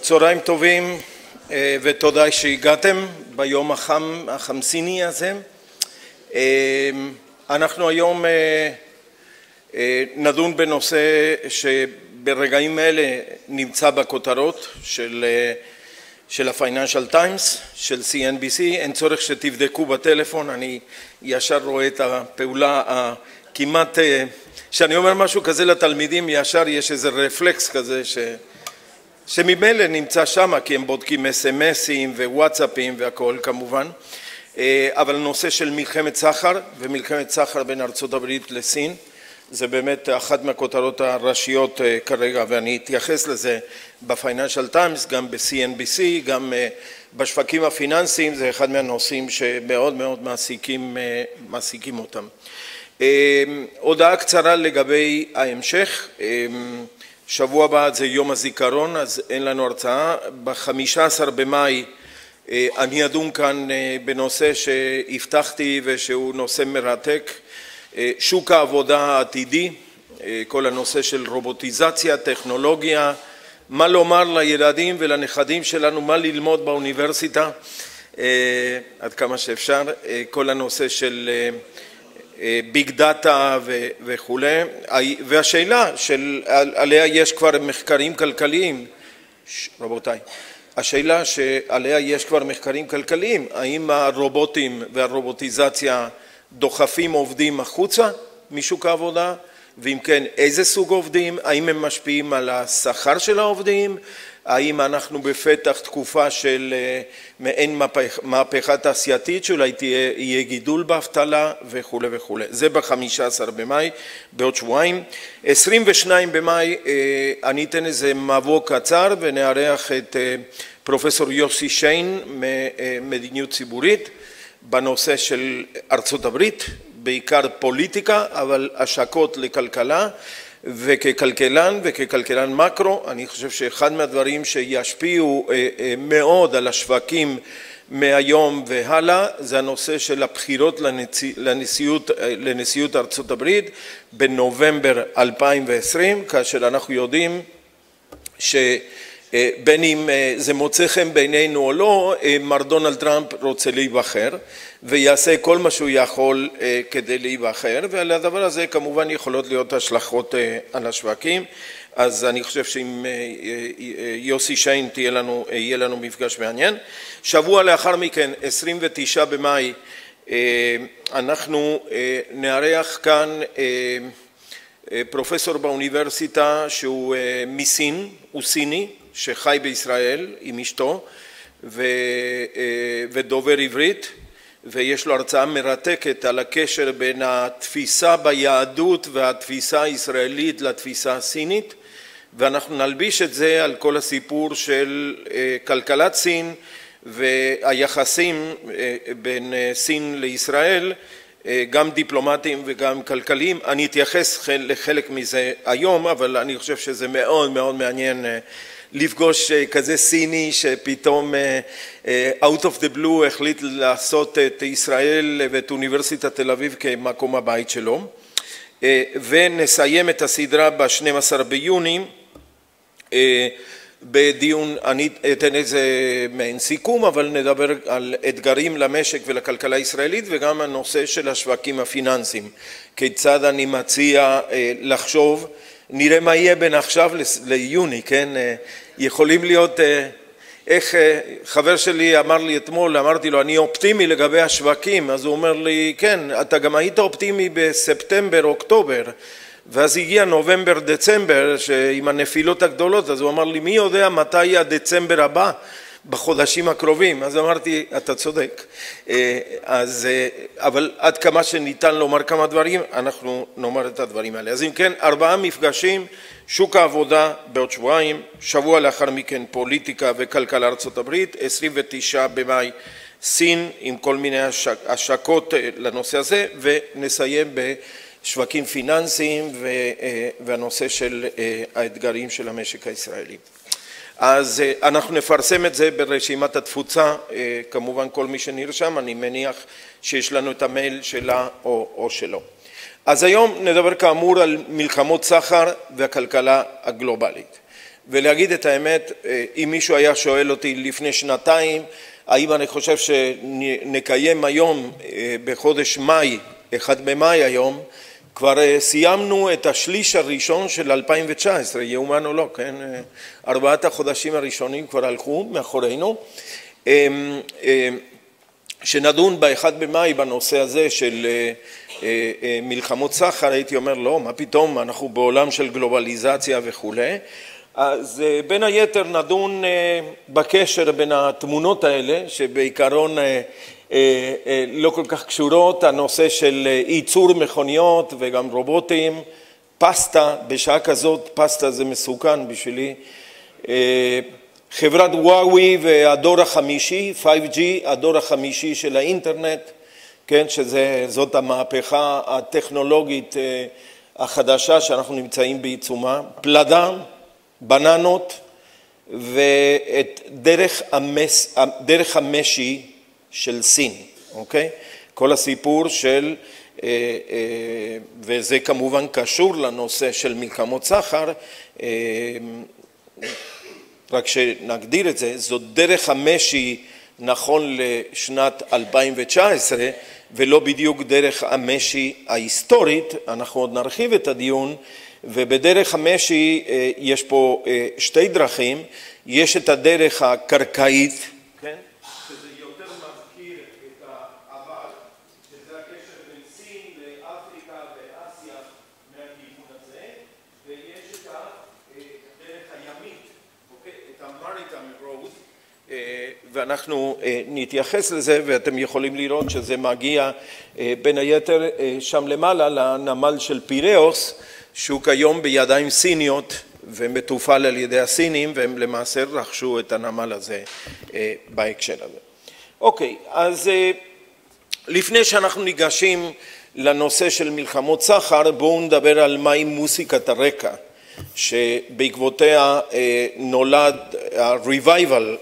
צהריים טובים ותודה שהגעתם ביום החמסיני הזה. אנחנו היום נדון בנושא שברגעים אלה נמצא בכותרות של ה-Financial Times, של CNBC. אין צורך שתבדקו בטלפון, אני ישר רואה את הפעולה כמעט, שאני אומר משהו כזה לתלמידים, ישר יש איזה רפלקס כזה שממילא נמצא שם, כי הם בודקים SMSים ווואטסאפים והכל כמובן. אבל נושא של מלחמת סחר ומלחמת סחר בין ארצות הברית לסין, זה באמת אחת מהכותרות הראשיות כרגע, ואני אתייחס לזה ב-Financial Times, גם ב-CNBC, גם בשווקים הפיננסיים, זה אחד מהנושאים שמאוד מאוד מעסיקים אותם. הודעה קצרה לגבי ההמשך. שבוע הבא זה יום הזיכרון, אז אין לנו הרצאה. ב-15 במאי אני אדון כאן בנושא שהבטחתי ושהוא נושא מרתק, שוק העבודה העתידי, כל הנושא של רובוטיזציה, טכנולוגיה, מה לומר לילדים ולנכדים שלנו, מה ללמוד באוניברסיטה, עד כמה שאפשר, כל הנושא של ביג דאטה וכו'. והשאלה שעליה יש כבר מחקרים כלכליים, רבותיי, השאלה שעליה יש כבר מחקרים כלכליים, האם הרובוטים והרובוטיזציה דוחפים עובדים החוצה משוק העבודה, ואם כן איזה סוג עובדים, האם הם משפיעים על השכר של העובדים, האם אנחנו בפתח תקופה של מעין מהפכה תעשייתית, שאולי יהיה גידול באבטלה וכו' וכו'. זה ב-15 במאי, בעוד שבועיים. 22 במאי אני אתן איזה מבוא קצר ונארח את פרופסור יוסי שיין ממדיניות ציבורית בנושא של ארצות הברית, בעיקר פוליטיקה, אבל השקות לכלכלה. וככלכלן וככלכלן מקרו, אני חושב שאחד מהדברים שישפיעו מאוד על השווקים מהיום והלאה, זה הנושא של הבחירות לנשיאות ארצות הברית בנובמבר 2020, כאשר אנחנו יודעים בין אם זה מוצא חן בעינינו או לא, מר דונלד טראמפ רוצה להיבחר ויעשה כל מה שהוא יכול כדי להיבחר, ועל הדבר הזה כמובן יכולות להיות השלכות על השווקים. אז אני חושב שעם יוסי שיין יהיה לנו מפגש מעניין. שבוע לאחר מכן, 29 במאי, אנחנו נארח כאן פרופסור באוניברסיטה שהוא מסין, הוא סיני, שחי בישראל עם אשתו ודובר עברית, ויש לו הרצאה מרתקת על הקשר בין התפיסה ביהדות והתפיסה הישראלית לתפיסה הסינית, ואנחנו נלביש את זה על כל הסיפור של כלכלת סין והיחסים בין סין לישראל, גם דיפלומטיים וגם כלכליים. אני אתייחס לחלק מזה היום, אבל אני חושב שזה מאוד מאוד מעניין לפגוש כזה סיני שפתאום out of the blue החליט לעשות את ישראל ואת אוניברסיטת תל אביב כמקום הבית שלו. ונסיים את הסדרה ב-12 ביוני בדיון, אני אתן איזה מעין סיכום, אבל נדבר על אתגרים למשק ולכלכלה הישראלית וגם הנושא של השווקים הפיננסיים. כיצד אני מציע לחשוב, נראה מה יהיה בין עכשיו ליוני, כן? יכולים להיות, איך חבר שלי אמר לי אתמול, אמרתי לו, אני אופטימי לגבי השווקים, אז הוא אומר לי, כן, אתה גם היית אופטימי בספטמבר, אוקטובר, ואז הגיע נובמבר, דצמבר, עם הנפילות הגדולות, אז הוא אמר לי, מי יודע מתי הדצמבר הבא בחודשים הקרובים? אז אמרתי, אתה צודק. אבל עד כמה שניתן לומר כמה דברים, אנחנו נאמר את הדברים האלה. אז אם כן, 4 מפגשים, שוק העבודה בעוד שבועיים, שבוע לאחר מכן פוליטיקה וכלכלה ארצות הברית, 29 במאי סין עם כל מיני השקות לנושא הזה, ונסיים בשווקים פיננסיים והנושא של האתגרים של המשק הישראלי. אז אנחנו נפרסם את זה ברשימת התפוצה, כמובן כל מי שנרשם, אני מניח שיש לנו את המייל שלה או שלו. אז היום נדבר כאמור על מלחמות סחר והכלכלה הגלובלית. ולהגיד את האמת, אם מישהו היה שואל אותי לפני שנתיים, האם אני חושב שנקיים היום בחודש מאי, 1 במאי היום, כבר סיימנו את השליש הראשון של 2019, יאומן או לא, כן? 4 החודשים הראשונים כבר הלכו מאחורינו. שנדון ב-1 במאי בנושא הזה של מלחמות סחר, הייתי אומר לא, מה פתאום, אנחנו בעולם של גלובליזציה וכו'. אז בין היתר נדון בקשר בין התמונות האלה, שבעיקרון לא כל כך קשורות, הנושא של ייצור מכוניות וגם רובוטים, פסטה, בשעה כזאת פסטה זה מסוכן בשבילי, חברת וואוי והדור החמישי, 5G, הדור החמישי של האינטרנט, כן, שזאת המהפכה הטכנולוגית החדשה שאנחנו נמצאים בעיצומה, פלדה, בננות ואת דרך המשי של סין, אוקיי? כל הסיפור של, וזה כמובן קשור לנושא של מלחמות סחר, רק שנגדיר את זה, זאת דרך המשי נכון לשנת 2019, ולא בדיוק דרך המשי ההיסטורית, אנחנו עוד נרחיב את הדיון, ובדרך המשי יש פה שתי דרכים, יש את הדרך הקרקעית, כן? שזה יותר מזכיר את העבר, שזה הקשר בין סין לאפריקה ואסיה מהכיוון הזה, ויש את הדרך הימית, את ה-Maritime Road, ואנחנו נתייחס לזה, ואתם יכולים לראות שזה מגיע בין היתר שם למעלה לנמל של פיראוס, שהוא כיום בידיים סיניות ומתופעל על ידי הסינים, והם למעשה רכשו את הנמל הזה בהקשר הזה. אוקיי, אז לפני שאנחנו ניגשים לנושא של מלחמות סחר, בואו נדבר על מהי מוסיקת הרקע, שבעקבותיה נולד ה-revival,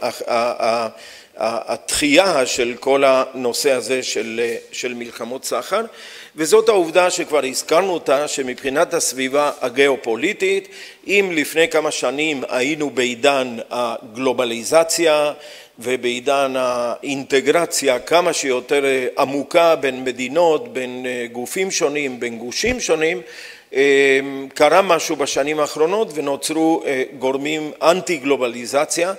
התחייה של כל הנושא הזה של מלחמות סחר, וזאת העובדה שכבר הזכרנו אותה, שמבחינת הסביבה הגיאופוליטית, אם לפני כמה שנים היינו בעידן הגלובליזציה ובעידן האינטגרציה כמה שיותר עמוקה בין מדינות, בין גופים שונים, בין גושים שונים, קרה משהו בשנים האחרונות ונוצרו גורמים אנטי גלובליזציה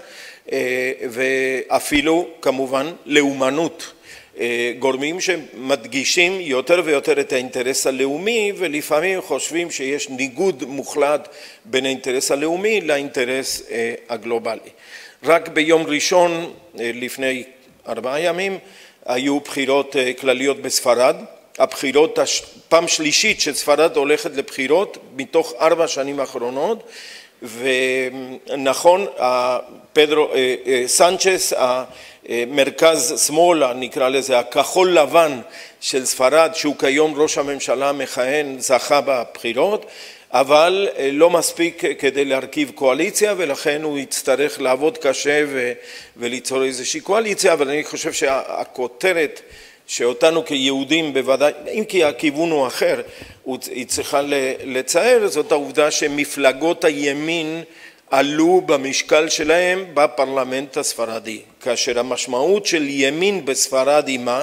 ואפילו כמובן לאומנות, גורמים שמדגישים יותר ויותר את האינטרס הלאומי ולפעמים חושבים שיש ניגוד מוחלט בין האינטרס הלאומי לאינטרס הגלובלי. רק ביום ראשון לפני 4 ימים היו בחירות כלליות בספרד, הבחירות פעם שלישית שספרד הולכת לבחירות מתוך 4 שנים האחרונות, ונכון, פדרו סנצ'ס, המרכז שמאל, נקרא לזה הכחול לבן של ספרד, שהוא כיום ראש הממשלה מכהן, זכה בבחירות, אבל לא מספיק כדי להרכיב קואליציה, ולכן הוא יצטרך לעבוד קשה וליצור איזושהי קואליציה, אבל אני חושב שהכותרת שאותנו כיהודים בוודאי, אם כי הכיוון הוא אחר, היא צריכה לצייר, זאת העובדה שמפלגות הימין עלו במשקל שלהם בפרלמנט הספרדי, כאשר המשמעות של ימין בספרד היא מה?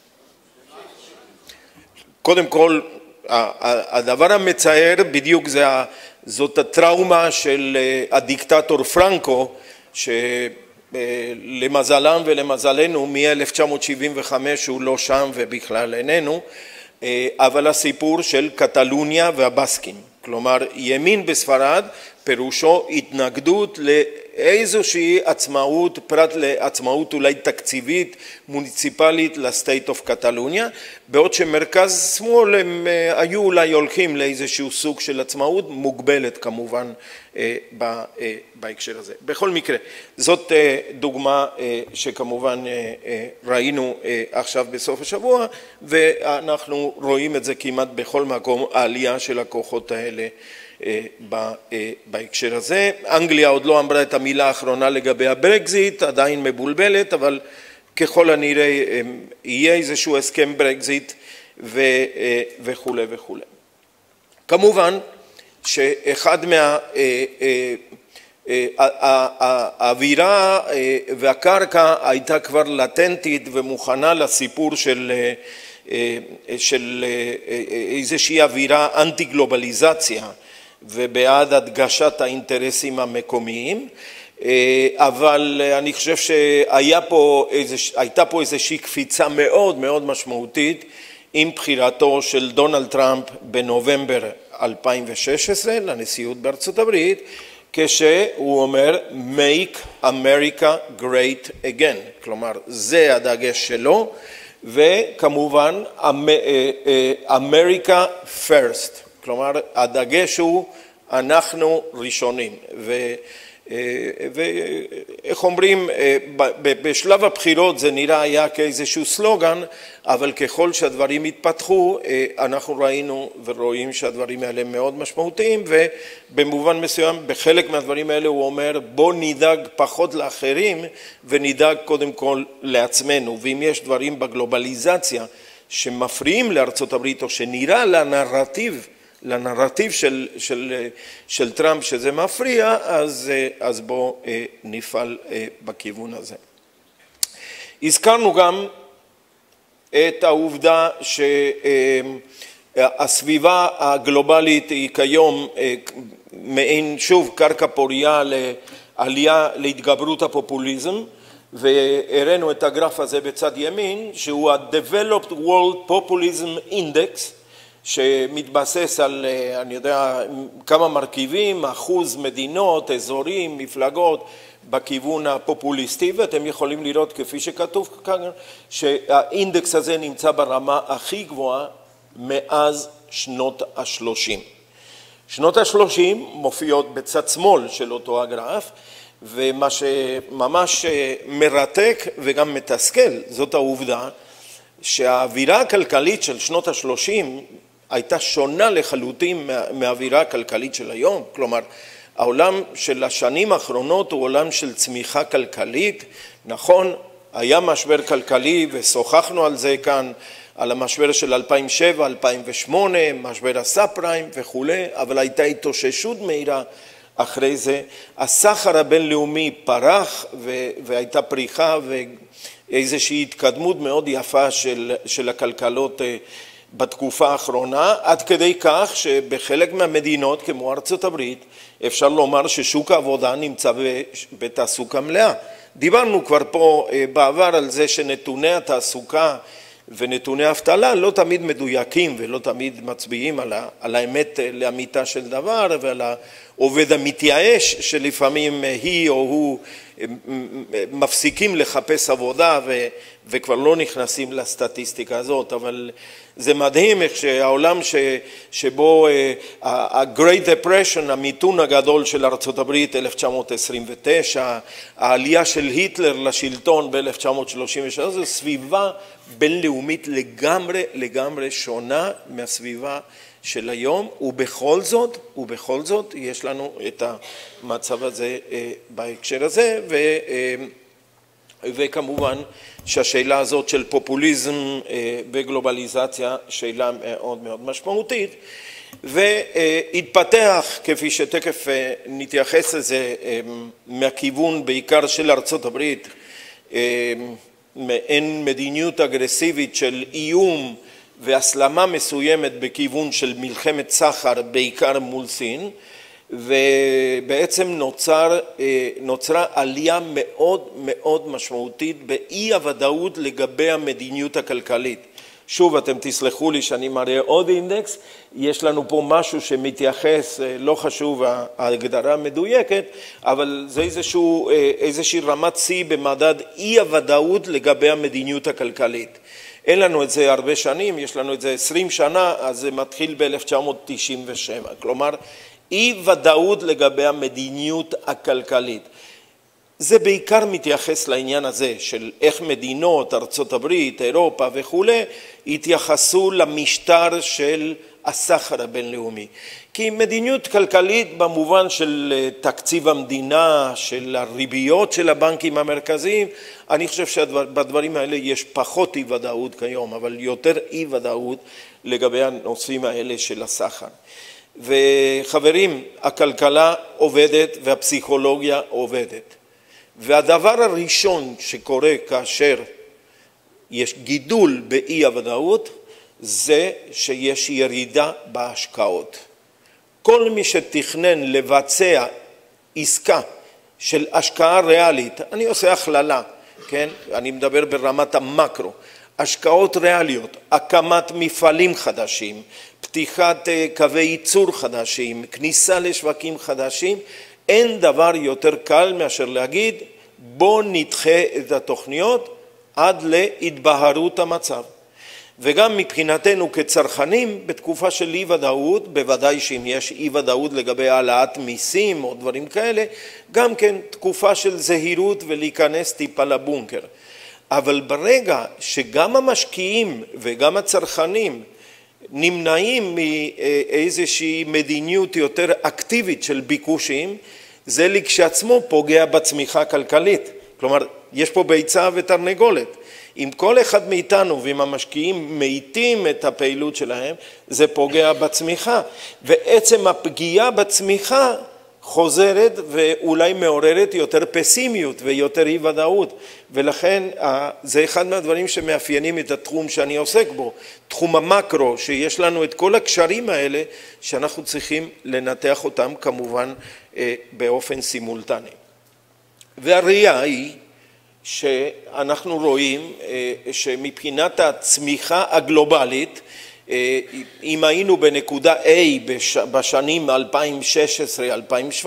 קודם כל, הדבר המצער בדיוק זאת הטראומה של הדיקטטור פרנקו, למזלם ולמזלנו מ-1975 הוא לא שם ובכלל איננו, אבל הסיפור של קטלוניה והבסקים, כלומר ימין בספרד פירושו התנגדות לאיזושהי עצמאות, פרט לעצמאות אולי תקציבית מוניציפלית לסטייט אוף קטלוניה, בעוד שמרכז שמאל הם היו אולי הולכים לאיזשהו סוג של עצמאות מוגבלת כמובן בהקשר הזה. בכל מקרה, זאת דוגמה שכמובן ראינו עכשיו בסוף השבוע, ואנחנו רואים את זה כמעט בכל מקום, העלייה של הכוחות האלה בהקשר הזה. אנגליה עוד לא אמרה את המילה האחרונה לגבי הברקזיט, עדיין מבולבלת, אבל ככל הנראה יהיה איזשהו הסכם ברקזיט וכו' וכו'. כמובן שאחד האווירה והקרקע הייתה כבר לטנטית ומוכנה לסיפור של איזושהי אווירה אנטי גלובליזציה ובעד הדגשת האינטרסים המקומיים, אבל אני חושב שהייתה פה איזושהי קפיצה מאוד מאוד משמעותית עם בחירתו של דונלד טראמפ בנובמבר 2016 לנשיאות בארצות הברית, כשהוא אומר Make America Great Again, כלומר זה הדגש שלו, וכמובן America First, כלומר הדגש הוא אנחנו ראשונים, ואיך אומרים, בשלב הבחירות זה נראה היה כאיזשהו סלוגן, אבל ככל שהדברים התפתחו אנחנו ראינו ורואים שהדברים האלה מאוד משמעותיים, ובמובן מסוים בחלק מהדברים האלה הוא אומר בוא נדאג פחות לאחרים ונדאג קודם כל לעצמנו, ואם יש דברים בגלובליזציה שמפריעים לארצות הברית או שנראה לנרטיב של טראמפ שזה מפריע, אז בוא נפעל בכיוון הזה. הזכרנו גם את העובדה שהסביבה הגלובלית היא כיום מעין שוב קרקע פוריה לעלייה להתגברות הפופוליזם, והראינו את הגרף הזה בצד ימין שהוא ה-Developed World Populism Index, שמתבסס על, אני יודע, כמה מרכיבים, אחוז מדינות, אזורים, מפלגות, בכיוון הפופוליסטי, ואתם יכולים לראות כפי שכתוב כאן, שהאינדקס הזה נמצא ברמה הכי גבוהה מאז שנות ה-30. שנות ה-30 מופיעות בצד שמאל של אותו הגרף, ומה שממש מרתק וגם מתסכל, זאת העובדה שהאווירה הכלכלית של שנות ה-30 הייתה שונה לחלוטין מהאווירה הכלכלית של היום. כלומר, העולם של השנים האחרונות הוא עולם של צמיחה כלכלית. נכון, היה משבר כלכלי ושוחחנו על זה כאן, על המשבר של 2007, 2008, משבר הסאב פריים וכו', אבל הייתה התאוששות מהירה אחרי זה. הסחר הבינלאומי פרח והייתה פריחה ואיזושהי התקדמות מאוד יפה של הכלכלות בתקופה האחרונה, עד כדי כך שבחלק מהמדינות כמו ארצות הברית אפשר לומר ששוק העבודה נמצא בתעסוקה מלאה. דיברנו כבר פה בעבר על זה שנתוני התעסוקה ונתוני האבטלה לא תמיד מדויקים ולא תמיד מצביעים על האמת לאמיתה של דבר, ועל העובד המתייאש שלפעמים היא או הוא מפסיקים לחפש עבודה וכבר לא נכנסים לסטטיסטיקה הזאת. אבל זה מדהים איך שהעולם שבו ה-Great Depression, המיתון הגדול של ארצות הברית 1929, העלייה של היטלר לשלטון ב-1933, זו סביבה בינלאומית לגמרי שונה מהסביבה של היום, ובכל זאת יש לנו את המצב הזה בהקשר הזה, וכמובן שהשאלה הזאת של פופוליזם וגלובליזציה שאלה מאוד מאוד משמעותית, והתפתח, כפי שתכף נתייחס לזה, מהכיוון בעיקר של ארצות הברית, מעין מדיניות אגרסיבית של איום והסלמה מסוימת בכיוון של מלחמת סחר בעיקר מול סין, ובעצם נוצרה עלייה מאוד מאוד משמעותית באי הוודאות לגבי המדיניות הכלכלית. שוב, אתם תסלחו לי שאני מראה עוד אינדקס, יש לנו פה משהו שמתייחס, לא חשוב ההגדרה המדויקת, אבל זה איזושהי רמת שיא במדד אי הוודאות לגבי המדיניות הכלכלית. אין לנו את זה הרבה שנים, יש לנו את זה 20 שנה, אז זה מתחיל ב-1997. כלומר, אי ודאות לגבי המדיניות הכלכלית. זה בעיקר מתייחס לעניין הזה של איך מדינות, ארצות הברית, אירופה וכו', התייחסו למשטר של הסחר הבינלאומי. כי מדיניות כלכלית במובן של תקציב המדינה, של הריביות של הבנקים המרכזיים, אני חושב שבדברים האלה יש פחות אי ודאות כיום, אבל יותר אי ודאות לגבי הנושאים האלה של הסחר. וחברים, הכלכלה עובדת והפסיכולוגיה עובדת. והדבר הראשון שקורה כאשר יש גידול באי הוודאות, זה שיש ירידה בהשקעות. כל מי שתכנן לבצע עסקה של השקעה ריאלית, אני עושה הכללה, כן? אני מדבר ברמת המקרו, השקעות ריאליות, הקמת מפעלים חדשים, פתיחת קווי ייצור חדשים, כניסה לשווקים חדשים, אין דבר יותר קל מאשר להגיד, בוא נדחה את התוכניות עד להתבהרות המצב. וגם מבחינתנו כצרכנים, בתקופה של אי ודאות, בוודאי שאם יש אי ודאות לגבי העלאת מיסים או דברים כאלה, גם כן תקופה של זהירות ולהיכנס טיפה לבונקר. אבל ברגע שגם המשקיעים וגם הצרכנים נמנעים מאיזושהי מדיניות יותר אקטיבית של ביקושים, זה לכשעצמו פוגע בצמיחה הכלכלית. כלומר, יש פה ביצה ותרנגולת. אם כל אחד מאיתנו ועם המשקיעים מאיטים את הפעילות שלהם, זה פוגע בצמיחה. ועצם הפגיעה בצמיחה חוזרת ואולי מעוררת יותר פסימיות ויותר אי ודאות. ולכן זה אחד מהדברים שמאפיינים את התחום שאני עוסק בו. תחום המקרו, שיש לנו את כל הקשרים האלה, שאנחנו צריכים לנתח אותם כמובן באופן סימולטני. והראייה היא, שאנחנו רואים שמבחינת הצמיחה הגלובלית, אם היינו בנקודה A בשנים 2016-2017,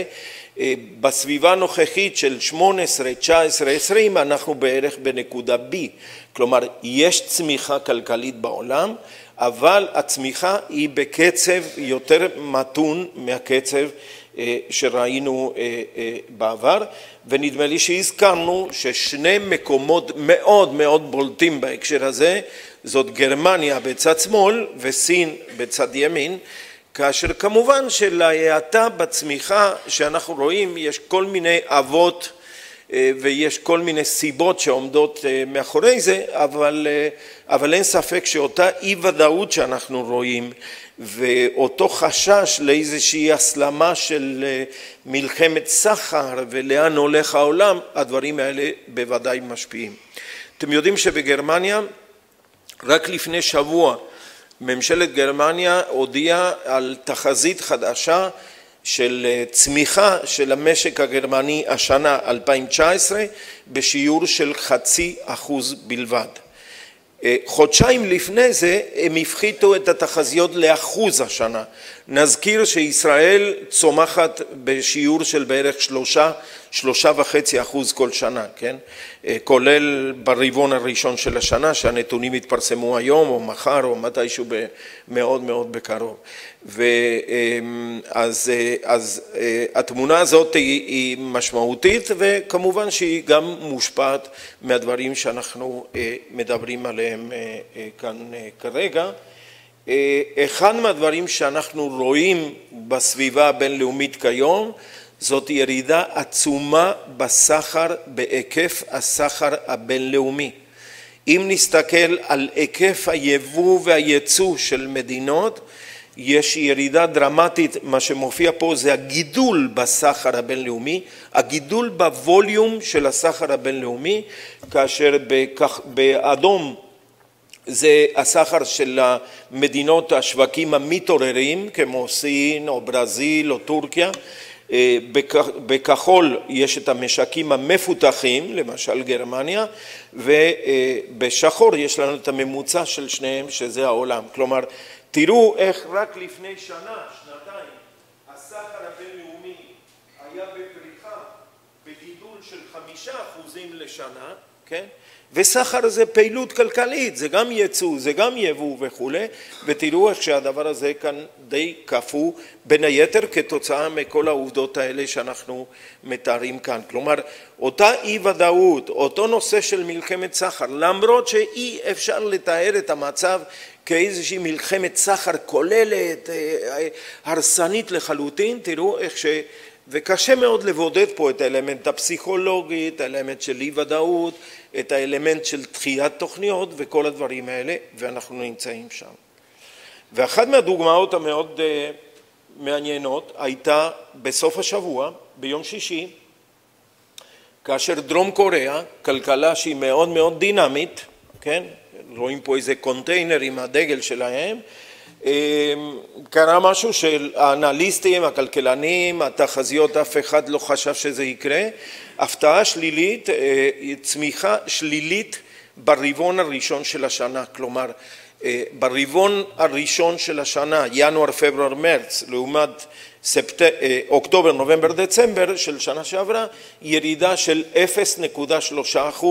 בסביבה הנוכחית של 18, 19, 20, אנחנו בערך בנקודה B. כלומר, יש צמיחה כלכלית בעולם, אבל הצמיחה היא בקצב יותר מתון מהקצב שראינו בעבר, ונדמה לי שהזכרנו ששני מקומות מאוד מאוד בולטים בהקשר הזה, זאת גרמניה בצד שמאל וסין בצד ימין, כאשר כמובן שלהאטה בצמיחה שאנחנו רואים יש כל מיני אבות ויש כל מיני סיבות שעומדות מאחורי זה, אבל אין ספק שאותה אי ודאות שאנחנו רואים ואותו חשש לאיזושהי הסלמה של מלחמת סחר ולאן הולך העולם, הדברים האלה בוודאי משפיעים. אתם יודעים שבגרמניה רק לפני שבוע ממשלת גרמניה הודיעה על תחזית חדשה של צמיחה של המשק הגרמני השנה 2019 בשיעור של 0.5% בלבד. חודשיים לפני זה הם הפחיתו את התחזיות לאחוז השנה. נזכיר שישראל צומחת בשיעור של בערך 3.5% כל שנה, כן? כולל ברבעון הראשון של השנה, שהנתונים יתפרסמו היום או מחר או מתישהו מאוד מאוד בקרוב. אז התמונה הזאת היא משמעותית, וכמובן שהיא גם מושפעת מהדברים שאנחנו מדברים עליהם כאן כרגע. אחד מהדברים שאנחנו רואים בסביבה הבינלאומית כיום, זאת ירידה עצומה בסחר, בהיקף הסחר הבינלאומי. אם נסתכל על היקף היבוא והייצוא של מדינות, יש ירידה דרמטית, מה שמופיע פה זה הגידול בסחר הבינלאומי, הגידול בווליום של הסחר הבינלאומי, כאשר באדום זה הסחר של המדינות השווקים המתעוררים, כמו סין או ברזיל או טורקיה, בכחול יש את המשקים המפותחים, למשל גרמניה, ובשחור יש לנו את הממוצע של שניהם, שזה העולם. כלומר, תראו איך רק לפני שנה, שנתיים, הסחר הבינלאומי היה בפריחה בגידול של 5% לשנה, כן? וסחר זה פעילות כלכלית, זה גם ייצוא, זה גם יבוא וכו', ותראו איך שהדבר הזה כאן די קפוא, בין היתר כתוצאה מכל העובדות האלה שאנחנו מתארים כאן. כלומר, אותה אי ודאות, אותו נושא של מלחמת סחר, למרות שאי אפשר לתאר את המצב כאיזושהי מלחמת סחר כוללת, הרסנית לחלוטין, תראו איך וקשה מאוד לבודד פה את האלמנט הפסיכולוגי, את האלמנט של אי ודאות, את האלמנט של דחיית תוכניות וכל הדברים האלה, ואנחנו נמצאים שם. ואחת מהדוגמאות המאוד מעניינות הייתה בסוף השבוע, ביום שישי, כאשר דרום קוריאה, כלכלה שהיא מאוד מאוד דינמית, כן? רואים פה איזה קונטיינר עם הדגל שלהם, קרה משהו של האנליסטים, הכלכלנים, התחזיות, אף אחד לא חשב שזה יקרה, הפתעה שלילית, צמיחה שלילית ברבעון הראשון של השנה, כלומר ברבעון הראשון של השנה, ינואר, פברואר, מרץ, לעומת אוקטובר, נובמבר, דצמבר של שנה שעברה, ירידה של 0.3%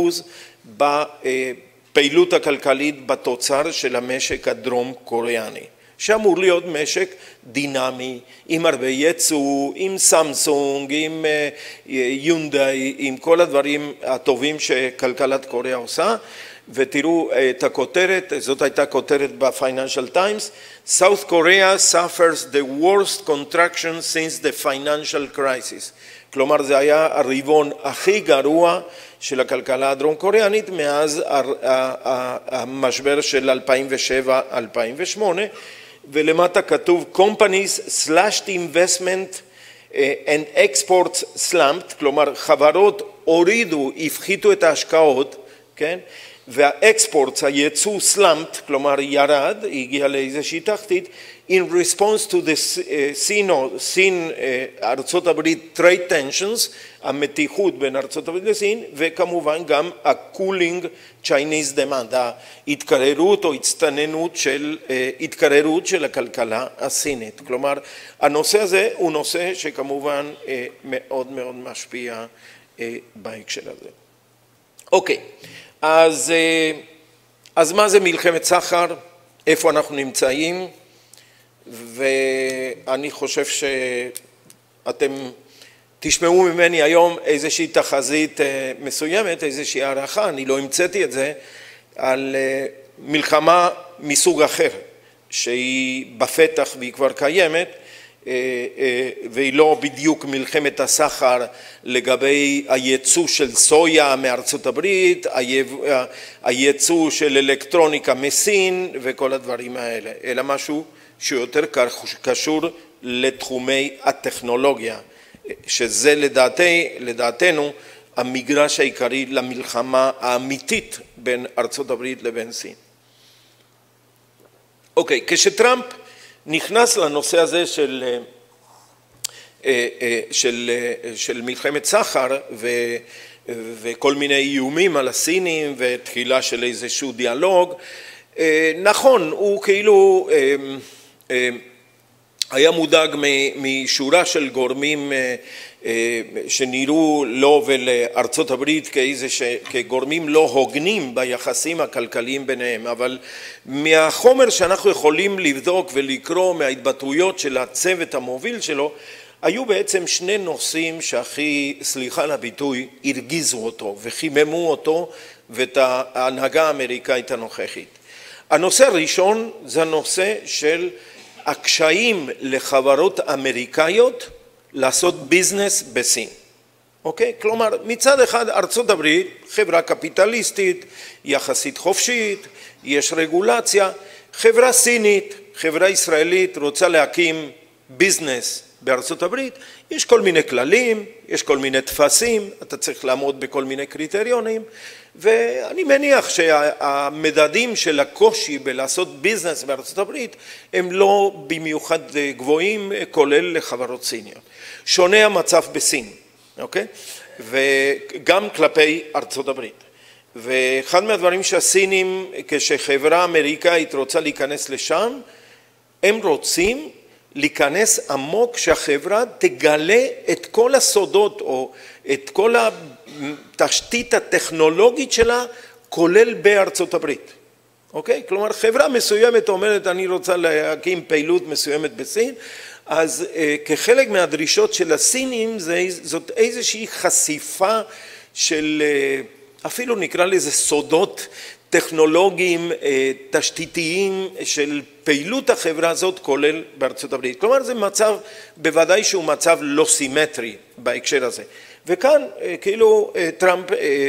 בפעילות הכלכלית בתוצר של המשק הדרום קוריאני, שאמור להיות משק דינמי, עם הרבה ייצוא, עם סמסונג, עם יונדאי, עם כל הדברים הטובים שכלכלת קוריאה עושה. ותראו את הכותרת, זאת הייתה כותרת ב-Financial Times, South Korea suffers the worst contraction since the financial crisis. כלומר זה היה הרבעון הכי גרוע של הכלכלה הדרום קוריאנית מאז המשבר של 2007-2008, ולמטה כתוב Companies slashed investment and exports slumped, כלומר חברות הורידו, הפחיתו את ההשקעות, כן? והאקספורט, הייצוא סלאמפט, כלומר ירד, הגיע לאיזושהי תחתית, in response to the סין, ארצות הברית trade tensions, המתיחות בין ארצות הברית לסין, וכמובן גם ה-cooling Chinese demand, ההתקררות או התקררות של הכלכלה הסינית. כלומר, הנושא הזה הוא נושא שכמובן מאוד מאוד משפיע בהקשר הזה. אוקיי. אז מה זה מלחמת סחר? איפה אנחנו נמצאים? ואני חושב שאתם תשמעו ממני היום איזושהי תחזית מסוימת, איזושהי הערכה, אני לא המצאתי את זה, על מלחמה מסוג אחר, שהיא בפתח והיא כבר קיימת, והיא לא בדיוק מלחמת הסחר לגבי הייצוא של סויה מארצות הברית, הייצוא של אלקטרוניקה מסין וכל הדברים האלה, אלא משהו שיותר קשור לתחומי הטכנולוגיה, שזה לדעתנו המגרש העיקרי למלחמה האמיתית בין ארצות הברית לבין סין. אוקיי, כשטראמפ נכנס לנושא הזה של מלחמת סחר וכל מיני איומים על הסינים ותחילה של איזשהו דיאלוג, נכון, הוא כאילו היה מודאג משורה של גורמים שנראו לו ולארצות הברית כגורמים לא הוגנים ביחסים הכלכליים ביניהם, אבל מהחומר שאנחנו יכולים לבדוק ולקרוא מההתבטאויות של הצוות המוביל שלו, היו בעצם שני נושאים שהכי, סליחה על הביטוי, הרגיזו אותו וחיממו אותו ואת ההנהגה האמריקאית הנוכחית. הנושא הראשון זה הנושא של הקשיים לחברות אמריקאיות לעשות ביזנס בסין. אוקיי? כלומר, מצד אחד ארצות הברית, חברה קפיטליסטית, יחסית חופשית, יש רגולציה, חברה סינית, חברה ישראלית רוצה להקים ביזנס בארצות הברית, יש כל מיני כללים, יש כל מיני תפסים, אתה צריך לעמוד בכל מיני קריטריונים, ואני מניח שהמדדים של הקושי בלעשות ביזנס בארצות הברית הם לא במיוחד גבוהים, כולל לחברות סיניות. שונה המצב בסין, אוקיי? וגם כלפי ארצות הברית. ואחד מהדברים שהסינים, כשחברה אמריקאית רוצה להיכנס לשם, הם רוצים להיכנס עמוק שהחברה תגלה את כל הסודות או את כל התשתית הטכנולוגית שלה, כולל בארצות הברית. אוקיי? כלומר, חברה מסוימת אומרת, אני רוצה להקים פעילות מסוימת בסין, אז כחלק מהדרישות של הסינים, זאת איזושהי חשיפה של, אפילו נקרא לזה סודות טכנולוגיים, תשתיתיים של פעילות החברה הזאת, כולל בארצות הברית. כלומר, זה מצב, בוודאי שהוא מצב לא סימטרי בהקשר הזה. וכאן, כאילו, טראמפ,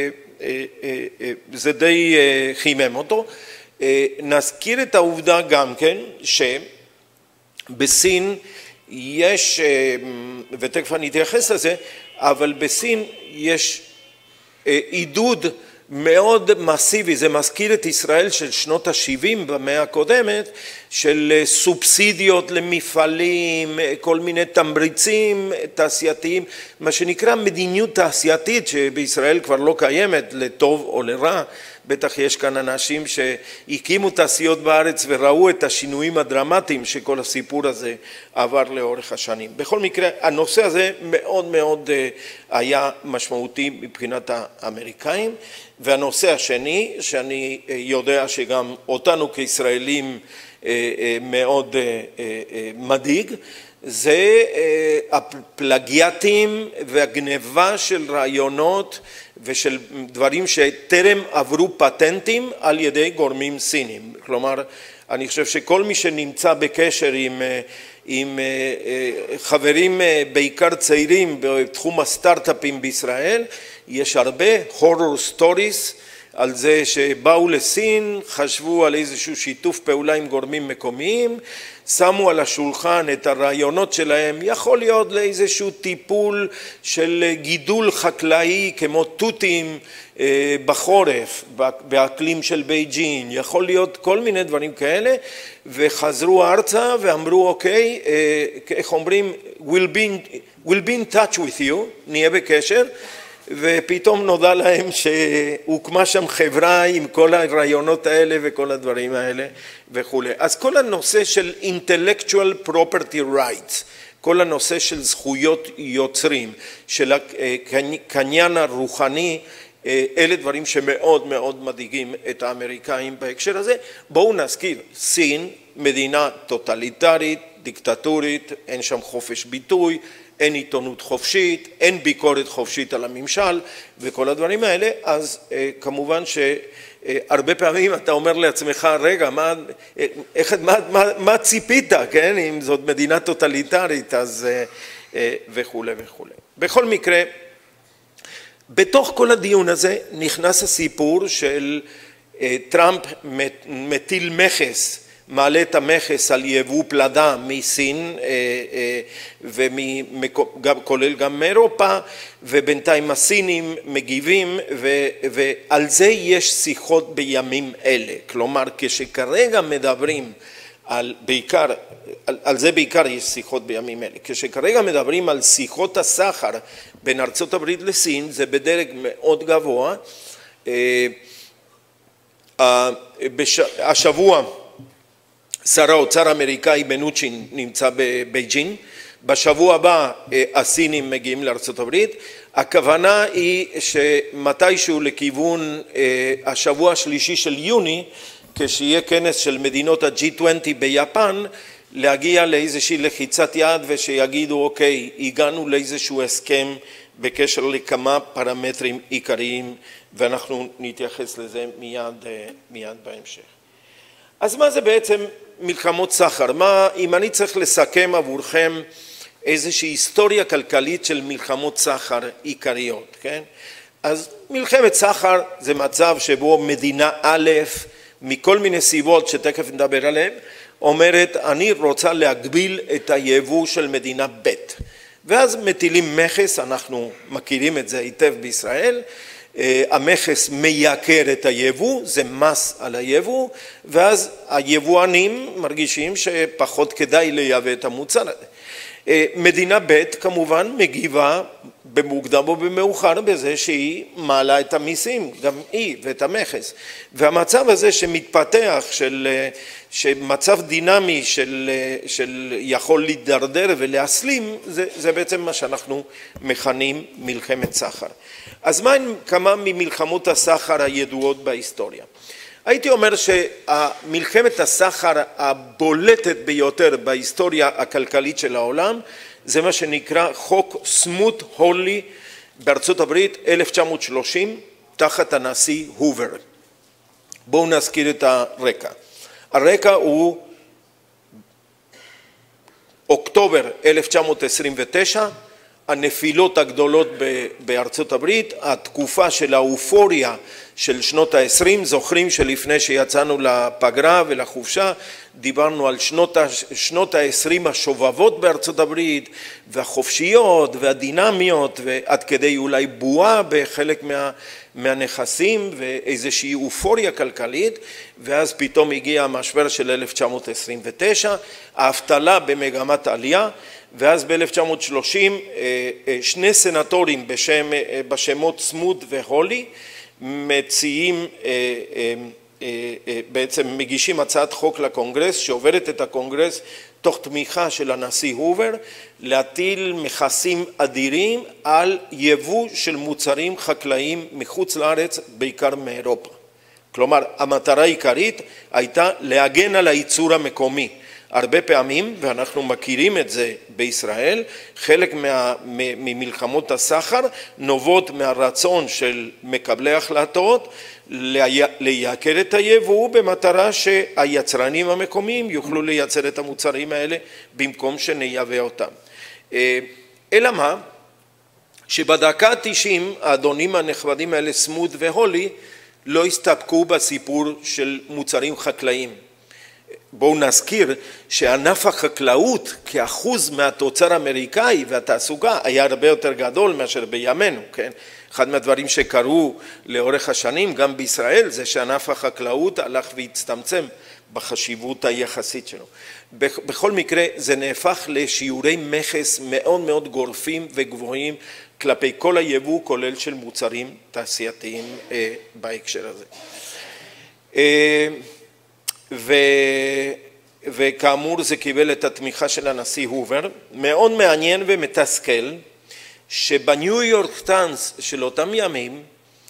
זה די חימם אותו. נזכיר את העובדה גם כן, שבסין יש, ותכף אני אתייחס לזה, אבל בסין יש עידוד מאוד מסיבי, זה מזכיר את ישראל של שנות ה-70 במאה הקודמת, של סובסידיות למפעלים, כל מיני תמריצים תעשייתיים, מה שנקרא מדיניות תעשייתית שבישראל כבר לא קיימת, לטוב או לרע. בטח יש כאן אנשים שהקימו תעשיות בארץ וראו את השינויים הדרמטיים שכל הסיפור הזה עבר לאורך השנים. בכל מקרה, הנושא הזה מאוד מאוד היה משמעותי מבחינת האמריקאים, והנושא השני, שאני יודע שגם אותנו כישראלים מאוד מדאיג, זה הפלגיאטים והגניבה של רעיונות ושל דברים שטרם עברו פטנטים על ידי גורמים סינים. כלומר, אני חושב שכל מי שנמצא בקשר עם חברים בעיקר צעירים בתחום הסטארט-אפים בישראל, יש הרבה horror stories על זה שבאו לסין, חשבו על איזשהו שיתוף פעולה עם גורמים מקומיים, שמו על השולחן את הרעיונות שלהם, יכול להיות לאיזשהו טיפול של גידול חקלאי כמו תותים בחורף, באקלים של בייג'ין, יכול להיות כל מיני דברים כאלה, וחזרו ארצה ואמרו אוקיי, איך אומרים, we'll be in touch with you, נהיה בקשר, ופתאום נודע להם שהוקמה שם חברה עם כל הרעיונות האלה וכל הדברים האלה וכו'. אז כל הנושא של intellectual property rights, כל הנושא של זכויות יוצרים, של הקניין הרוחני, אלה דברים שמאוד מאוד מדאיגים את האמריקאים בהקשר הזה. בואו נזכיר, סין, מדינה טוטליטרית, דיקטטורית, אין שם חופש ביטוי, אין עיתונות חופשית, אין ביקורת חופשית על הממשל וכל הדברים האלה, אז כמובן שהרבה פעמים אתה אומר לעצמך, רגע, מה ציפית, כן? אם זאת מדינה טוטליטרית, אז וכו' וכו'. בכל מקרה, בתוך כל הדיון הזה נכנס הסיפור של טראמפ מטיל מכס, מעלה את המכס על יבוא פלדה מסין, וכולל גם מאירופה, ובינתיים הסינים מגיבים, ועל זה יש שיחות בימים אלה. כלומר, כשכרגע מדברים על זה בעיקר יש שיחות בימים אלה. כשכרגע מדברים על שיחות הסחר בין ארצות הברית לסין, זה בדרג מאוד גבוה. השבוע שר האוצר האמריקאי מנוצ'ין נמצא בבייג'ין, בשבוע הבא הסינים מגיעים לארצות הברית, הכוונה היא שמתישהו לכיוון השבוע השלישי של יוני, כשיהיה כנס של מדינות ה-G20 ביפן, להגיע לאיזושהי לחיצת יד ושיגידו אוקיי, הגענו לאיזשהו הסכם בקשר לכמה פרמטרים עיקריים, ואנחנו נתייחס לזה מיד בהמשך. אז מה זה בעצם מלחמות סחר? אם אני צריך לסכם עבורכם איזושהי היסטוריה כלכלית של מלחמות סחר עיקריות, כן? אז מלחמת סחר זה מצב שבו מדינה א', מכל מיני סיבות שתכף נדבר עליהן, אומרת אני רוצה להגביל את היבוא של מדינה ב', ואז מטילים מכס, אנחנו מכירים את זה היטב בישראל, המכס מייקר את היבוא, זה מס על היבוא, ואז היבואנים מרגישים שפחות כדאי לייבא את המוצר הזה. מדינה ב' כמובן מגיבה במוקדם או במאוחר בזה שהיא מעלה את המיסים, גם היא ואת המכס. והמצב הזה שמתפתח שמצב דינמי של יכול להידרדר ולהסלים, זה בעצם מה שאנחנו מכנים מלחמת סחר. אז מה הן כמה ממלחמות הסחר הידועות בהיסטוריה? הייתי אומר שמלחמת הסחר הבולטת ביותר בהיסטוריה הכלכלית של העולם, זה מה שנקרא חוק סמוט הולי בארצות הברית 1930, תחת הנשיא הובר. בואו נזכיר את הרקע. הרקע הוא אוקטובר 1929, הנפילות הגדולות בארצות הברית, התקופה של האופוריה של שנות ה-20, זוכרים שלפני שיצאנו לפגרה ולחופשה, דיברנו על שנות ה-20 השובבות בארצות הברית, והחופשיות והדינמיות, ועד כדי אולי בועה בחלק מהנכסים, ואיזושהי אופוריה כלכלית, ואז פתאום הגיע המשבר של 1929, האבטלה במגמת עלייה, ואז ב-1930 שני סנטורים בשמות סמוד והולי מציעים, בעצם מגישים הצעת חוק לקונגרס שעוברת את הקונגרס תוך תמיכה של הנשיא הובר, להטיל מכסים אדירים על יבוא של מוצרים חקלאיים מחוץ לארץ, בעיקר מאירופה. כלומר, המטרה העיקרית הייתה להגן על הייצור המקומי. הרבה פעמים, ואנחנו מכירים את זה בישראל, חלק ממלחמות הסחר נובעות מהרצון של מקבלי החלטות לייקר את היבוא במטרה שהיצרנים המקומיים יוכלו לייצר את המוצרים האלה במקום שנייבא אותם. אלא מה? שבדקה ה-90 האדונים הנכבדים האלה סמוד והולי לא הסתפקו בסיפור של מוצרים חקלאיים. בואו נזכיר שענף החקלאות כאחוז מהתוצר האמריקאי והתעסוקה היה הרבה יותר גדול מאשר בימינו, כן? אחד מהדברים שקרו לאורך השנים גם בישראל זה שענף החקלאות הלך והצטמצם בחשיבות היחסית שלו. בכל מקרה זה נהפך לשיעורי מכס מאוד מאוד גורפים וגבוהים כלפי כל היבוא כולל של מוצרים תעשייתיים בהקשר הזה. וכאמור זה קיבל את התמיכה של הנשיא הובר. מאוד מעניין ומתסכל שבניו יורק טיימס של אותם ימים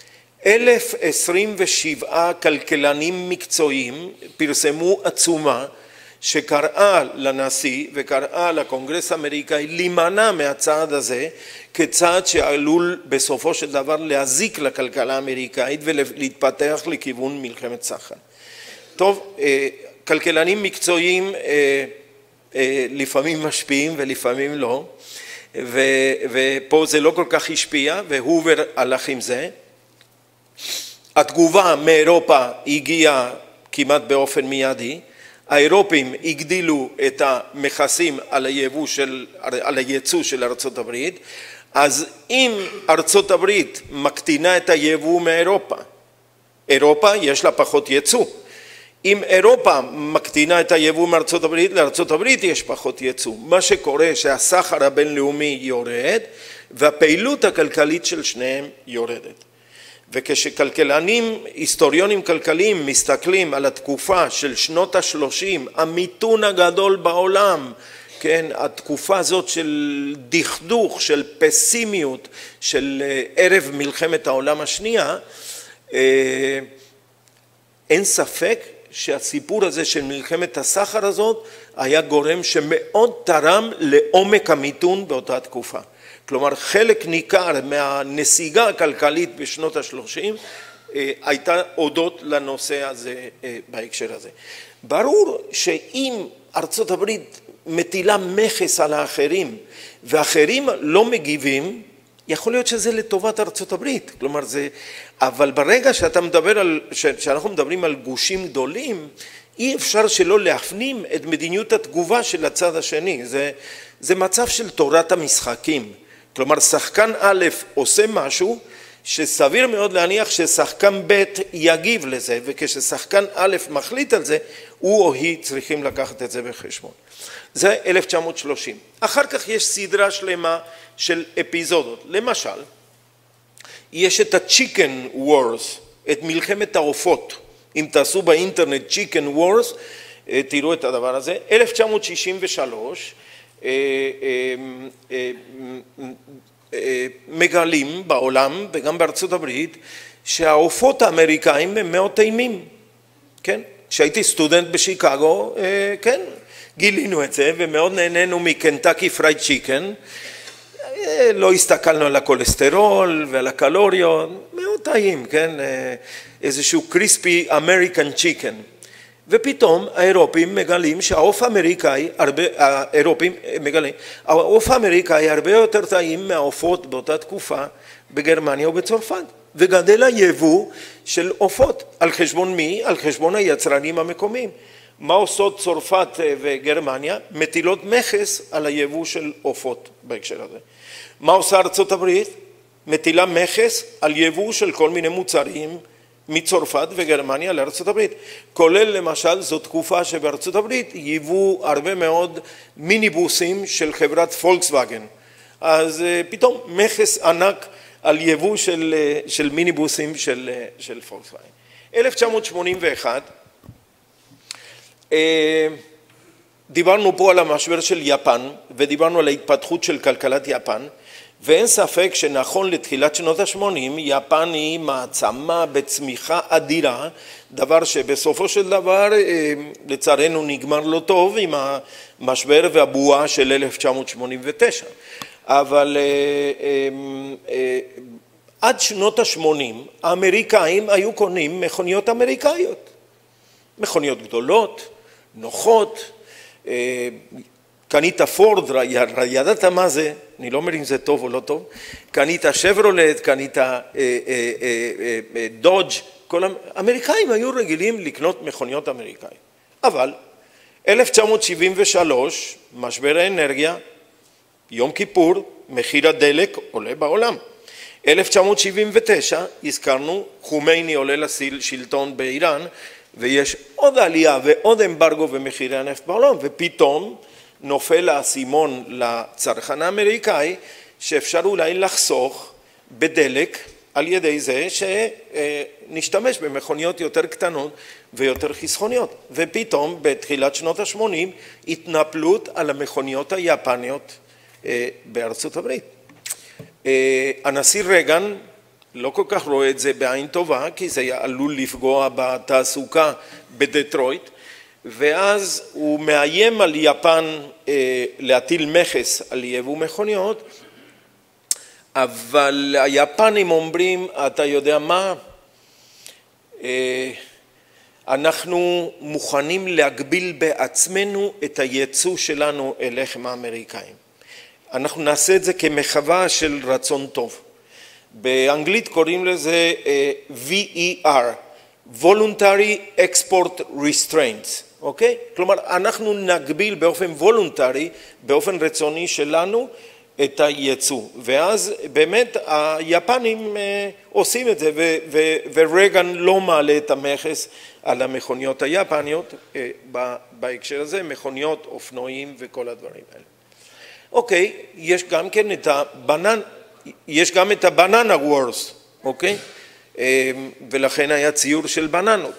1,027 כלכלנים מקצועיים פרסמו עצומה שקראה לנשיא וקראה לקונגרס האמריקאי להימנע מהצעד הזה כצעד שעלול בסופו של דבר להזיק לכלכלה האמריקאית ולהתפתח לכיוון מלחמת סחר. טוב, כלכלנים מקצועיים לפעמים משפיעים ולפעמים לא, ופה זה לא כל כך השפיע, והובר הלך עם זה. התגובה מאירופה הגיעה כמעט באופן מיידי, האירופים הגדילו את המכסים על הייצוא של ארצות הברית, אז אם ארצות הברית מקטינה את היבוא מאירופה, אירופה יש לה פחות ייצוא. אם אירופה מקטינה את היבוא מארצות הברית, לארצות הברית יש פחות ייצוא. מה שקורה שהסחר הבינלאומי יורד והפעילות הכלכלית של שניהם יורדת. וכשכלכלנים, היסטוריונים כלכליים מסתכלים על התקופה של שנות ה-30, המיתון הגדול בעולם, כן, התקופה הזאת של דכדוך, של פסימיות, של ערב מלחמת העולם השנייה, אין ספק שהסיפור הזה של מלחמת הסחר הזאת היה גורם שמאוד תרם לעומק המיתון באותה תקופה. כלומר, חלק ניכר מהנסיגה הכלכלית בשנות ה-30 הייתה הודות לנושא הזה בהקשר הזה. ברור שאם ארצות הברית מטילה מכס על האחרים ואחרים לא מגיבים, יכול להיות שזה לטובת ארצות הברית. כלומר זה, אבל ברגע שאנחנו מדברים על גושים גדולים, אי אפשר שלא להפנים את מדיניות התגובה של הצד השני. זה מצב של תורת המשחקים. כלומר, שחקן א' עושה משהו שסביר מאוד להניח ששחקן ב' יגיב לזה, וכששחקן א' מחליט על זה, הוא או היא צריכים לקחת את זה בחשבון. זה 1930. אחר כך יש סדרה שלמה של אפיזודות. למשל, יש את ה-Chicken Wars, את מלחמת העופות. אם תעשו באינטרנט Chicken Wars, תראו את הדבר הזה. 1963, מגלים בעולם וגם בארצות הברית שהעופות האמריקאים הם מאוד טעימים, כן? כשהייתי סטודנט בשיקגו, כן, גילינו את זה ומאוד נהנינו מקנטקי פרייד צ'יקן, לא הסתכלנו על הכולסטרול ועל הקלוריות, מאוד טעים, כן? איזשהו קריספי אמריקן צ'יקן. ופתאום האירופים מגלים שהעוף האמריקאי, האירופים מגלים, העוף האמריקאי הרבה יותר טעים מהעופות באותה תקופה בגרמניה ובצרפת, וגדל היבוא של עופות. על חשבון מי? על חשבון היצרנים המקומיים. מה עושות צרפת וגרמניה? מטילות מכס על היבוא של עופות בהקשר הזה. מה עושה ארצות הברית? מטילה מכס על יבוא של כל מיני מוצרים מצרפת וגרמניה לארצות הברית. כולל למשל, זו תקופה שבארצות הברית ייבאו הרבה מאוד מיניבוסים של חברת פולקסווגן. אז פתאום מכס ענק על יבוא של מיניבוסים של פולקסווגן. 1981, דיברנו פה על המשבר של יפן, ודיברנו על ההתפתחות של כלכלת יפן, ואין ספק שנכון לתחילת שנות ה-80, יפן היא מעצמה בצמיחה אדירה, דבר שבסופו של דבר לצערנו נגמר לא טוב עם המשבר והבועה של 1989. אבל עד שנות ה-80 האמריקאים היו קונים מכוניות אמריקאיות. מכוניות גדולות, נוחות, קנית פורד, ידעת מה זה, אני לא אומר אם זה טוב או לא טוב, קנית שברולט, קנית דודג', כל האמריקאים היו רגילים לקנות מכוניות אמריקאיות. אבל 1973, משבר האנרגיה, יום כיפור, מחיר הדלק עולה בעולם. 1979, הזכרנו, חומייני עולה לשלטון באיראן, ויש עוד עלייה ועוד אמברגו במחירי הנפט בעולם, ופתאום נופל האסימון לצרכן האמריקאי שאפשר אולי לחסוך בדלק על ידי זה שנשתמש במכוניות יותר קטנות ויותר חסכוניות. ופתאום בתחילת שנות ה-80 התנפלות על המכוניות היפניות בארצות הברית. הנשיא רגן לא כל כך רואה את זה בעין טובה, כי זה עלול לפגוע בתעסוקה בדטרויט, ואז הוא מאיים על יפן להטיל מכס על יבוא מכוניות, אבל היפנים אומרים, אתה יודע מה, אנחנו מוכנים להגביל בעצמנו את הייצוא שלנו אליכם האמריקאים. אנחנו נעשה את זה כמחווה של רצון טוב. באנגלית קוראים לזה VER, Voluntary Export Restraints, אוקיי? כלומר, אנחנו נגביל באופן וולונטרי, באופן רצוני שלנו, את הייצוא. ואז באמת היפנים עושים את זה, ורגן לא מעלה את המכס על המכוניות היפניות, בהקשר הזה, מכוניות, אופנועים וכל הדברים האלה. אוקיי, יש גם כן את יש גם את הבננה וורס, אוקיי? ולכן היה ציור של בננות.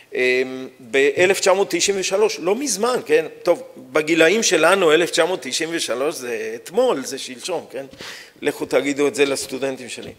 ב-1993, לא מזמן, כן? טוב, בגילאים שלנו, 1993 זה אתמול, זה שלשום, כן? לכו תגידו את זה לסטודנטים שלי.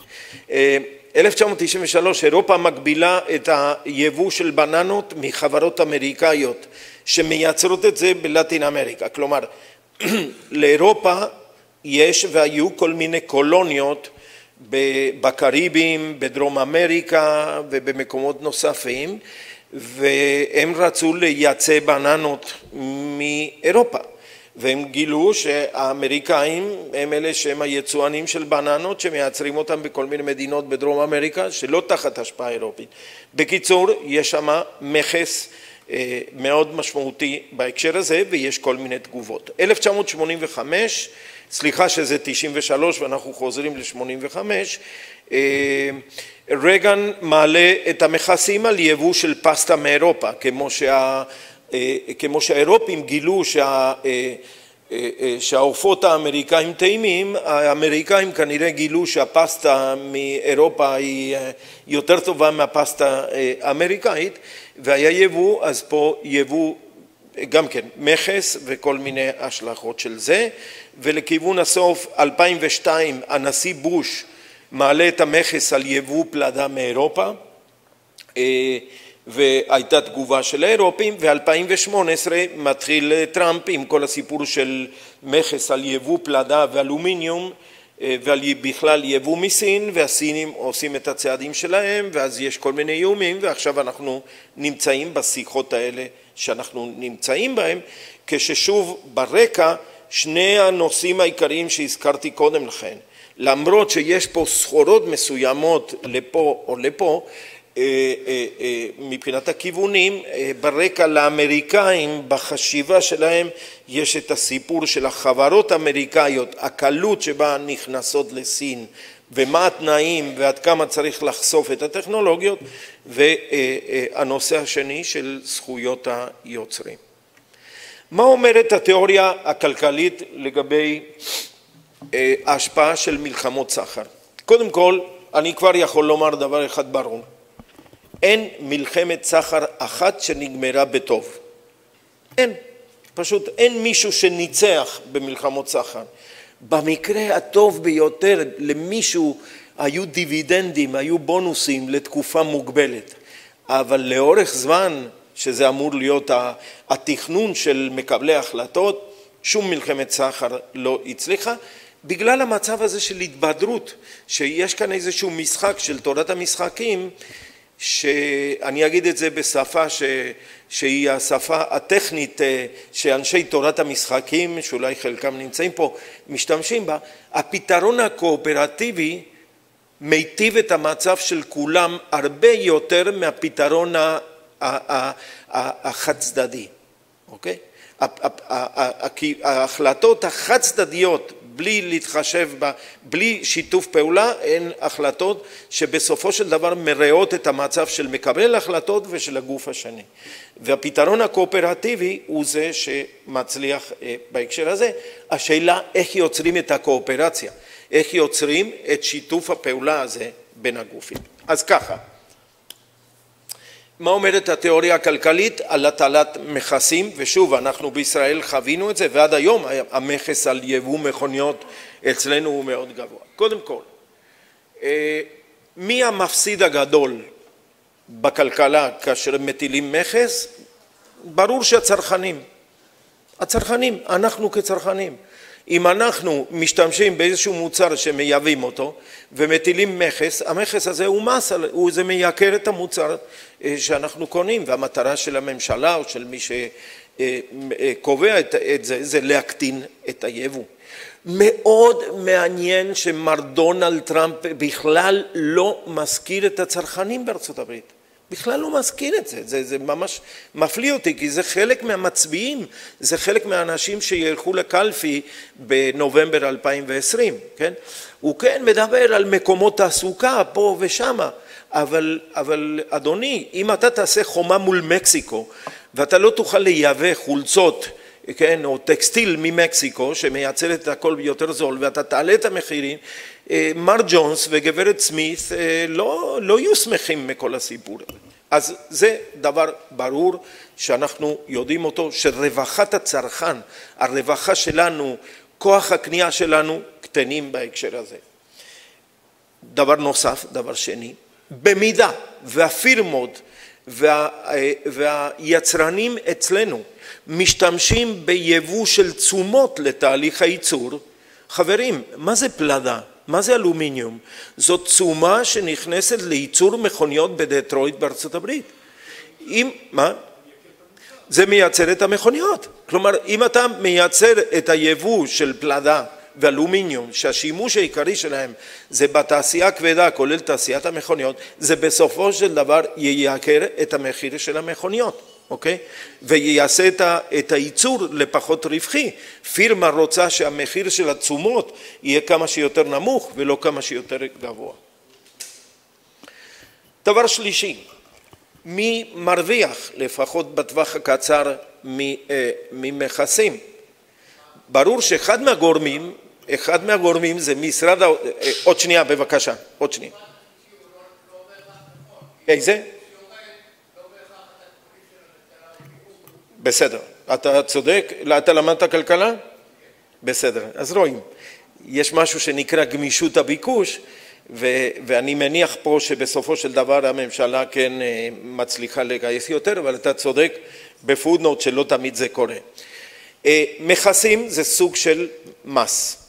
1993, אירופה מגבילה את היבוא של בננות מחברות אמריקאיות שמייצרות את זה בלטין אמריקה. כלומר, לאירופה יש והיו כל מיני קולוניות בקריבים, בדרום אמריקה ובמקומות נוספים, והם רצו לייצא בננות מאירופה, והם גילו שהאמריקאים הם אלה שהם היצואנים של בננות שמייצרים אותם בכל מיני מדינות בדרום אמריקה שלא תחת השפעה אירופית. בקיצור, יש שם מכס מאוד משמעותי בהקשר הזה, ויש כל מיני תגובות. 1985, סליחה שזה 93 ואנחנו חוזרים ל-85, רגן מעלה את המכסים על יבוא של פסטה מאירופה, כמו שהאירופים גילו שהעופות האמריקאים טעימים, האמריקאים כנראה גילו שהפסטה מאירופה היא יותר טובה מהפסטה האמריקאית, והיה יבוא, אז פה יבוא גם כן מכס וכל מיני השלכות של זה, ולכיוון הסוף 2002 הנשיא בוש מעלה את המכס על יבוא פלדה מאירופה, והייתה תגובה של האירופים, ו-2018 מתחיל טראמפ עם כל הסיפור של מכס על יבוא פלדה ואלומיניום ובכלל יבוא מסין, והסינים עושים את הצעדים שלהם, ואז יש כל מיני איומים, ועכשיו אנחנו נמצאים בשיחות האלה שאנחנו נמצאים בהם, כששוב ברקע שני הנושאים העיקריים שהזכרתי קודם לכן, למרות שיש פה סחורות מסוימות לפה או לפה, מבחינת הכיוונים, ברקע לאמריקאים בחשיבה שלהם יש את הסיפור של החברות האמריקאיות, הקלות שבה נכנסות לסין ומה התנאים ועד כמה צריך לחשוף את הטכנולוגיות, והנושא השני של זכויות היוצרים. מה אומרת התיאוריה הכלכלית לגבי ההשפעה של מלחמות סחר? קודם כל, אני כבר יכול לומר דבר אחד ברור. אין מלחמת סחר אחת שנגמרה בטוב. אין. פשוט אין מישהו שניצח במלחמות סחר. במקרה הטוב ביותר למישהו היו דיבידנדים, היו בונוסים לתקופה מוגבלת. אבל לאורך זמן, שזה אמור להיות התכנון של מקבלי ההחלטות, שום מלחמת סחר לא הצליחה. בגלל המצב הזה של התבדרות, שיש כאן איזשהו משחק של תורת המשחקים, שאני אגיד את זה בשפה שהיא השפה הטכנית שאנשי תורת המשחקים, שאולי חלקם נמצאים פה, משתמשים בה. הפתרון הקואופרטיבי מיטיב את המצב של כולם הרבה יותר מהפתרון החד צדדי, אוקיי? ההחלטות החד צדדיות בלי להתחשב בה, בלי שיתוף פעולה, הן החלטות שבסופו של דבר מראות את המצב של מקבל ההחלטות ושל הגוף השני. והפתרון הקואופרטיבי הוא זה שמצליח בהקשר הזה. השאלה איך יוצרים את הקואופרציה, איך יוצרים את שיתוף הפעולה הזה בין הגופים. אז ככה, מה אומרת התיאוריה הכלכלית על הטלת מכסים? ושוב, אנחנו בישראל חווינו את זה, ועד היום המכס על יבוא מכוניות אצלנו הוא מאוד גבוה. קודם כל, מי המפסיד הגדול בכלכלה כאשר מטילים מכס? ברור שהצרכנים. הצרכנים, אנחנו כצרכנים. אם אנחנו משתמשים באיזשהו מוצר שמייבאים אותו ומטילים מכס, המכס הזה הוא מס, זה מייקר את המוצר שאנחנו קונים, והמטרה של הממשלה או של מי שקובע את זה, זה להקטין את היבוא. מאוד מעניין שמר דונלד טראמפ בכלל לא מזכיר את הצרכנים בארצות הברית. בכלל לא מזכיר את זה, זה ממש מפליא אותי, כי זה חלק מהמצביעים, זה חלק מהאנשים שילכו לקלפי בנובמבר 2020, כן? הוא כן מדבר על מקומות תעסוקה פה ושמה, אבל אדוני, אם אתה תעשה חומה מול מקסיקו, ואתה לא תוכל לייבא חולצות, כן, או טקסטיל ממקסיקו, שמייצר את הכל ביותר זול, ואתה תעלה את המחירים, מר ג'ונס וגברת סמית לא יהיו שמחים מכל הסיפור. אז זה דבר ברור שאנחנו יודעים אותו, שרווחת הצרכן, הרווחה שלנו, כוח הקנייה שלנו, קטנים בהקשר הזה. דבר נוסף, דבר שני, במידה והפירמות והיצרנים אצלנו משתמשים ביבוא של תשומות לתהליך הייצור, חברים, מה זה פלדה? מה זה אלומיניום? זאת תשומה שנכנסת לייצור מכוניות בדטרויט בארצות הברית. מה? זה מייצר את המכוניות. כלומר, אם אתה מייצר את היבוא של פלדה ואלומיניום, שהשימוש העיקרי שלהם זה בתעשייה כבדה, כולל תעשיית המכוניות, זה בסופו של דבר ייקר את המחיר של המכוניות. אוקיי? ויעשה את הייצור לפחות רווחי. פירמה רוצה שהמחיר של התשומות יהיה כמה שיותר נמוך ולא כמה שיותר גבוה. דבר שלישי, מי מרוויח לפחות בטווח הקצר ממכסים? ברור שאחד מהגורמים זה משרד, עוד שנייה בבקשה, עוד שנייה. איזה? בסדר, אתה צודק, אתה למדת כלכלה? בסדר, אז רואים, יש משהו שנקרא גמישות הביקוש, ואני מניח פה שבסופו של דבר הממשלה כן מצליחה לגייס יותר, אבל אתה צודק בפודנוט שלא תמיד זה קורה. מכסים זה סוג של מס,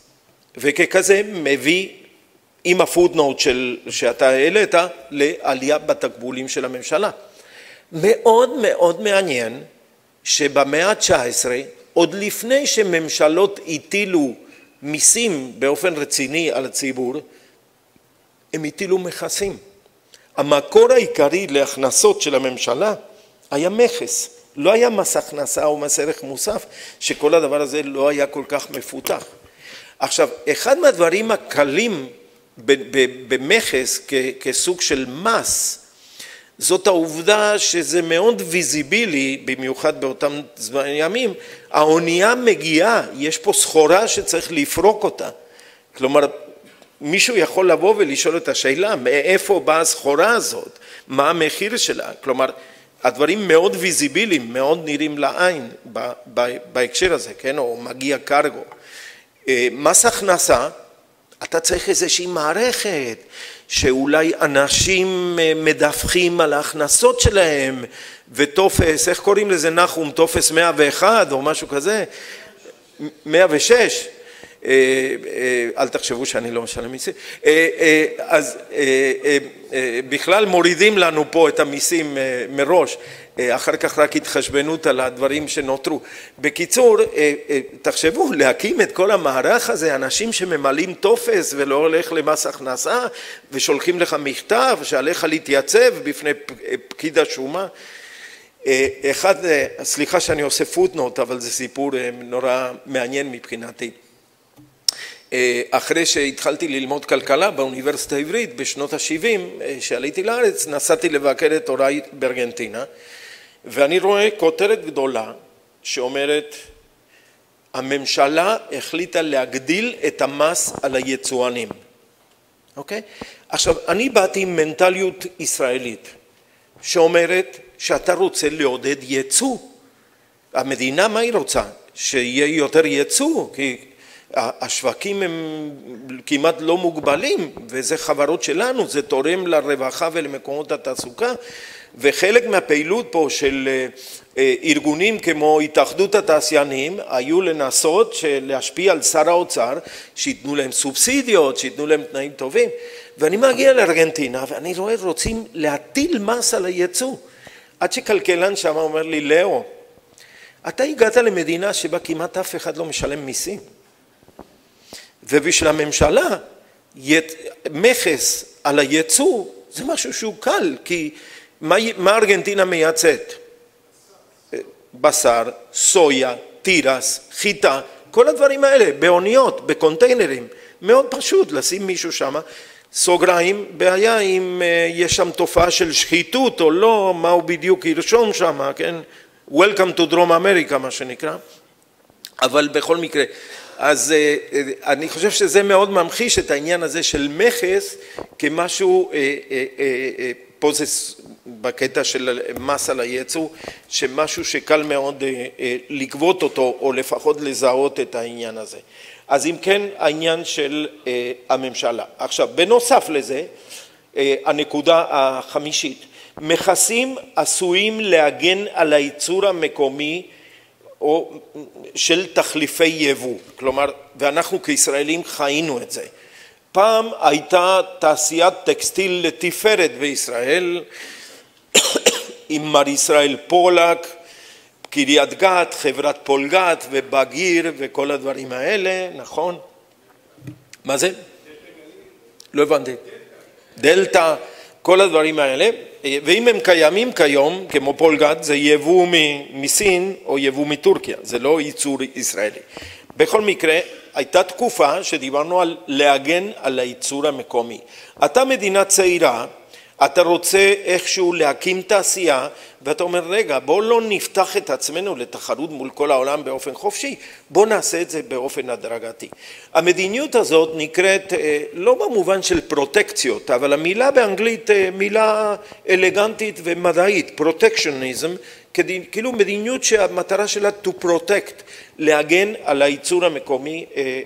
וככזה מביא עם הפודנוט שאתה העלית לעלייה בתקבולים של הממשלה. מאוד מאוד מעניין שבמאה ה-19, עוד לפני שממשלות הטילו מיסים באופן רציני על הציבור, הם הטילו מכסים. המקור העיקרי להכנסות של הממשלה היה מכס, לא היה מס הכנסה או מס ערך מוסף, שכל הדבר הזה לא היה כל כך מפותח. עכשיו, אחד מהדברים הקלים במכס כסוג של מס, זאת העובדה שזה מאוד ויזיבילי, במיוחד באותם ימים, האונייה מגיעה, יש פה סחורה שצריך לפרוק אותה. כלומר, מישהו יכול לבוא ולשאול את השאלה, מאיפה באה הסחורה הזאת? מה המחיר שלה? כלומר, הדברים מאוד ויזיביליים, מאוד נראים לעין בהקשר הזה, כן? או מגיע קרגו. מס הכנסה, אתה צריך איזושהי מערכת, שאולי אנשים מדווחים על ההכנסות שלהם, וטופס, איך קוראים לזה נחום? טופס 101 או משהו כזה? 106. אל תחשבו שאני לא משלם מיסים. אז בכלל מורידים לנו פה את המיסים מראש, אחר כך רק התחשבנות על הדברים שנותרו. בקיצור, תחשבו, להקים את כל המערך הזה, אנשים שממלאים טופס ולא הולך למס הכנסה, ושולחים לך מכתב שעליך להתייצב בפני פקיד השומה. סליחה שאני עושה פוטנוט, אבל זה סיפור נורא מעניין מבחינתי. אחרי שהתחלתי ללמוד כלכלה באוניברסיטה העברית בשנות ה-70, שעליתי לארץ, נסעתי לבקר את הוריי בארגנטינה, ואני רואה כותרת גדולה שאומרת, הממשלה החליטה להגדיל את המס על היצואנים. אוקיי? עכשיו, אני באתי עם מנטליות ישראלית, שאומרת שאתה רוצה לעודד יצוא. המדינה, מה היא רוצה? שיהיה יותר יצוא, כי השווקים הם כמעט לא מוגבלים, וזה חברות שלנו, זה תורם לרווחה ולמקומות התעסוקה, וחלק מהפעילות פה של ארגונים כמו התאחדות התעשיינים, היו לנסות להשפיע על שר האוצר, שיתנו להם סובסידיות, שיתנו להם תנאים טובים, ואני מגיע לארגנטינה, ואני רואה רוצים להטיל מס על הייצוא, עד שכלכלן שם אומר לי, לאו, אתה הגעת למדינה שבה כמעט אף אחד לא משלם מיסים, ובשביל הממשלה, מכס על הייצוא זה משהו שהוא קל, כי מה ארגנטינה מייצאת? בשר, סויה, תירס, חיטה, כל הדברים האלה, באוניות, בקונטיינרים, מאוד פשוט לשים מישהו שם, סוגריים, בעיה אם יש שם תופעה של שחיתות או לא, מה הוא בדיוק ירשום שם, כן? Welcome to דרום אמריקה, מה שנקרא, אבל בכל מקרה, אז אני חושב שזה מאוד ממחיש את העניין הזה של מכס כמשהו, פה זה בקטע של מס על הייצוא, שמשהו שקל מאוד לגבות אותו או לפחות לזהות את העניין הזה. אז אם כן, העניין של הממשלה. עכשיו, בנוסף לזה, הנקודה החמישית, מכסים עשויים להגן על הייצור המקומי, או של תחליפי יבוא, כלומר, ואנחנו כישראלים חיינו את זה. פעם הייתה תעשיית טקסטיל לתפארת בישראל, עם מר ישראל פולק, קריית גת, חברת פולגת ובגיר וכל הדברים האלה, נכון? מה זה? לא הבנתי. דלטה, כל הדברים האלה, ואם הם קיימים כיום, כמו פולגת, זה יבוא מסין או יבוא מטורקיה, זה לא ייצור ישראלי. בכל מקרה, הייתה תקופה שדיברנו על להגן על הייצור המקומי. אתה מדינה צעירה, אתה רוצה איכשהו להקים תעשייה, ואתה אומר, רגע, בוא לא נפתח את עצמנו לתחרות מול כל העולם באופן חופשי, בוא נעשה את זה באופן הדרגתי. המדיניות הזאת נקראת, לא במובן של פרוטקציות, אבל המילה באנגלית מילה אלגנטית ומדעית, פרוטקשניזם, כאילו מדיניות שהמטרה שלה to protect, להגן על הייצור המקומי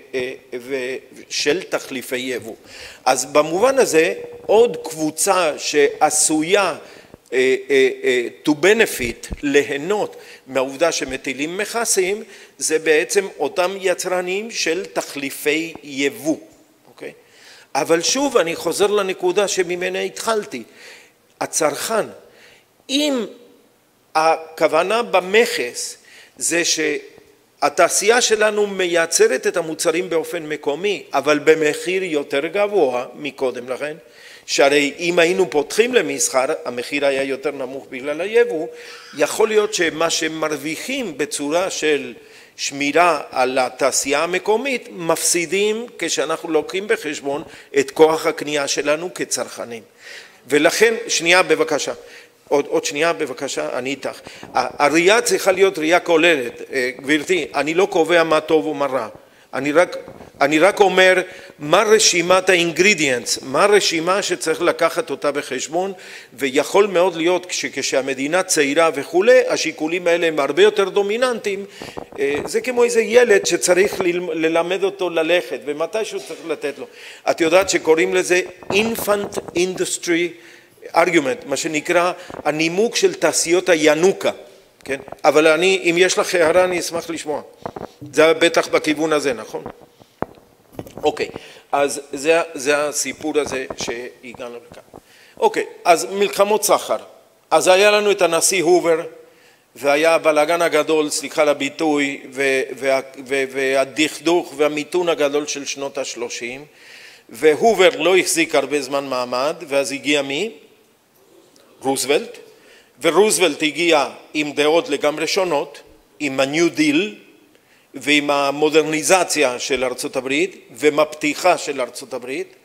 של תחליפי יבוא. אז במובן הזה, עוד קבוצה שעשויה to benefit, ליהנות מהעובדה שמטילים מכסים, זה בעצם אותם יצרנים של תחליפי יבוא. אוקיי? אבל שוב אני חוזר לנקודה שממנה התחלתי. הצרכן, אם הכוונה במכס זה שהתעשייה שלנו מייצרת את המוצרים באופן מקומי, אבל במחיר יותר גבוה מקודם לכן, שהרי אם היינו פותחים למסחר, המחיר היה יותר נמוך בגלל היבוא, יכול להיות שמה שמרוויחים בצורה של שמירה על התעשייה המקומית, מפסידים כשאנחנו לוקחים בחשבון את כוח הקנייה שלנו כצרכנים. ולכן, שנייה בבקשה, עוד שנייה בבקשה, אני איתך. הראייה צריכה להיות ראייה כוללת. גברתי, אני לא קובע מה טוב ומה רע. אני רק אומר מה רשימת האינגרידיאנטס, מה הרשימה שצריך לקחת אותה בחשבון, ויכול מאוד להיות שכשהמדינה צעירה וכולי, השיקולים האלה הם הרבה יותר דומיננטיים. זה כמו איזה ילד שצריך ללמד אותו ללכת, ומתישהו צריך לתת לו. את יודעת שקוראים לזה infant industry argument, מה שנקרא הנימוק של תעשיות הינוקה. כן? אבל אם יש לך הערה, אני אשמח לשמוע. זה בטח בכיוון הזה, נכון? אוקיי, אז זה הסיפור הזה שהגענו לכאן. אוקיי, אז מלחמות סחר. אז היה לנו את הנשיא הובר, והיה הבלגן הגדול, סליחה על הביטוי, והדכדוך והמיתון הגדול של שנות ה-30, והובר לא החזיק הרבה זמן מעמד, ואז הגיע מי? רוזוולט. ורוזוולט הגיע עם דעות לגמרי שונות, עם ה-New Deal ועם המודרניזציה של ארצות הברית ומפתיחה של ארצות הברית,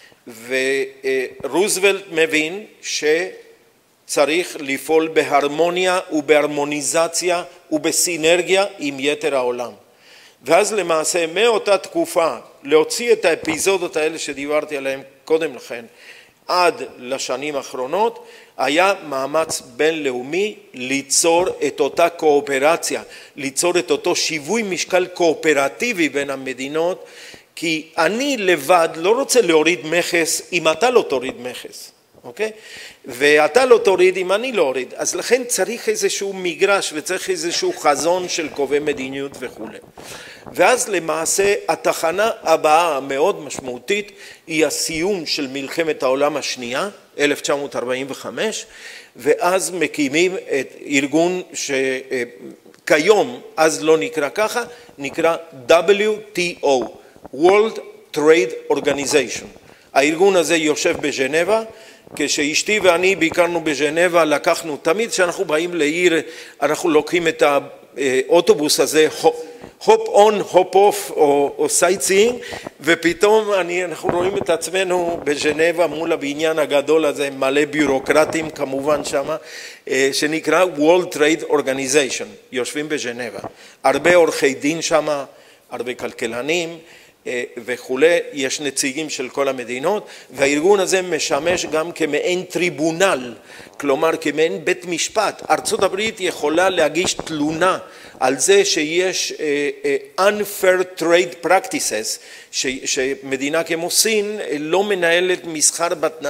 ורוזוולט מבין שצריך לפעול בהרמוניה ובהרמוניזציה ובסינרגיה עם יתר העולם. ואז למעשה מאותה תקופה להוציא את האפיזודות האלה שדיברתי עליהן קודם לכן, עד לשנים האחרונות, היה מאמץ בינלאומי ליצור את אותה קואופרציה, ליצור את אותו שיווי משקל קואופרטיבי בין המדינות, כי אני לבד לא רוצה להוריד מכס אם אתה לא תוריד מכס, אוקיי? ואתה לא תוריד אם אני לא אוריד, אז לכן צריך איזשהו מגרש וצריך איזשהו חזון של קובעי מדיניות וכו'. ואז למעשה התחנה הבאה המאוד משמעותית היא הסיום של מלחמת העולם השנייה, 1945, ואז מקימים את ארגון שכיום, אז לא נקרא ככה, נקרא WTO, World Trade Organization. הארגון הזה יושב בז'נבה, כשאשתי ואני ביקרנו בז'נבה, לקחנו, תמיד כשאנחנו באים לעיר, אנחנו לוקחים את האוטובוס הזה, הופ און, הופ אוף, או סייטסינג, ופתאום אנחנו רואים את עצמנו בז'נבה מול הבניין הגדול הזה, מלא ביורוקרטים כמובן שמה, שנקרא World Trade Organization, יושבים בז'נבה. הרבה עורכי דין שמה, הרבה כלכלנים, וכולי, יש נציגים של כל המדינות, והארגון הזה משמש גם כמעין טריבונל, כלומר כמעין בית משפט. ארצות הברית יכולה להגיש תלונה על זה שיש unfair trade practices, שמדינה כמו סין לא מנהלת מסחר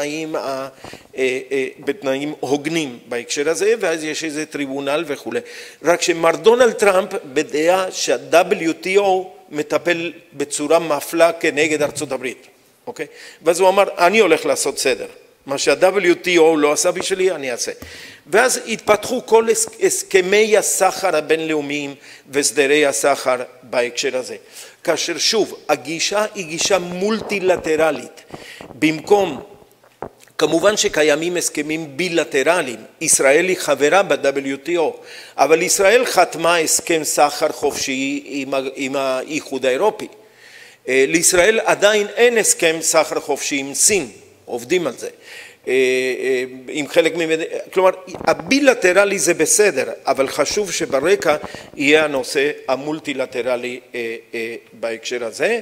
בתנאים הוגנים בהקשר הזה, ואז יש איזה טריבונל וכולי. רק שמר דונלד טראמפ בדעה שה-WTO מטפל בצורה מפלה כנגד ארצות הברית, אוקיי? ואז הוא אמר, אני הולך לעשות סדר. מה שה-WTO לא עשה בשבילי, אני אעשה. ואז התפתחו כל הסכמי הסחר הבינלאומיים וסדרי הסחר בהקשר הזה. כאשר שוב, הגישה היא גישה מולטילטרלית. במקום, כמובן שקיימים הסכמים בילטרליים, ישראל היא חברה ב-WTO, אבל ישראל חתמה הסכם סחר חופשי עם האיחוד האירופי. לישראל עדיין אין הסכם סחר חופשי עם סין, עובדים על זה. עם חלק כלומר, הבילטרלי זה בסדר, אבל חשוב שברקע יהיה הנושא המולטילטרלי בהקשר הזה.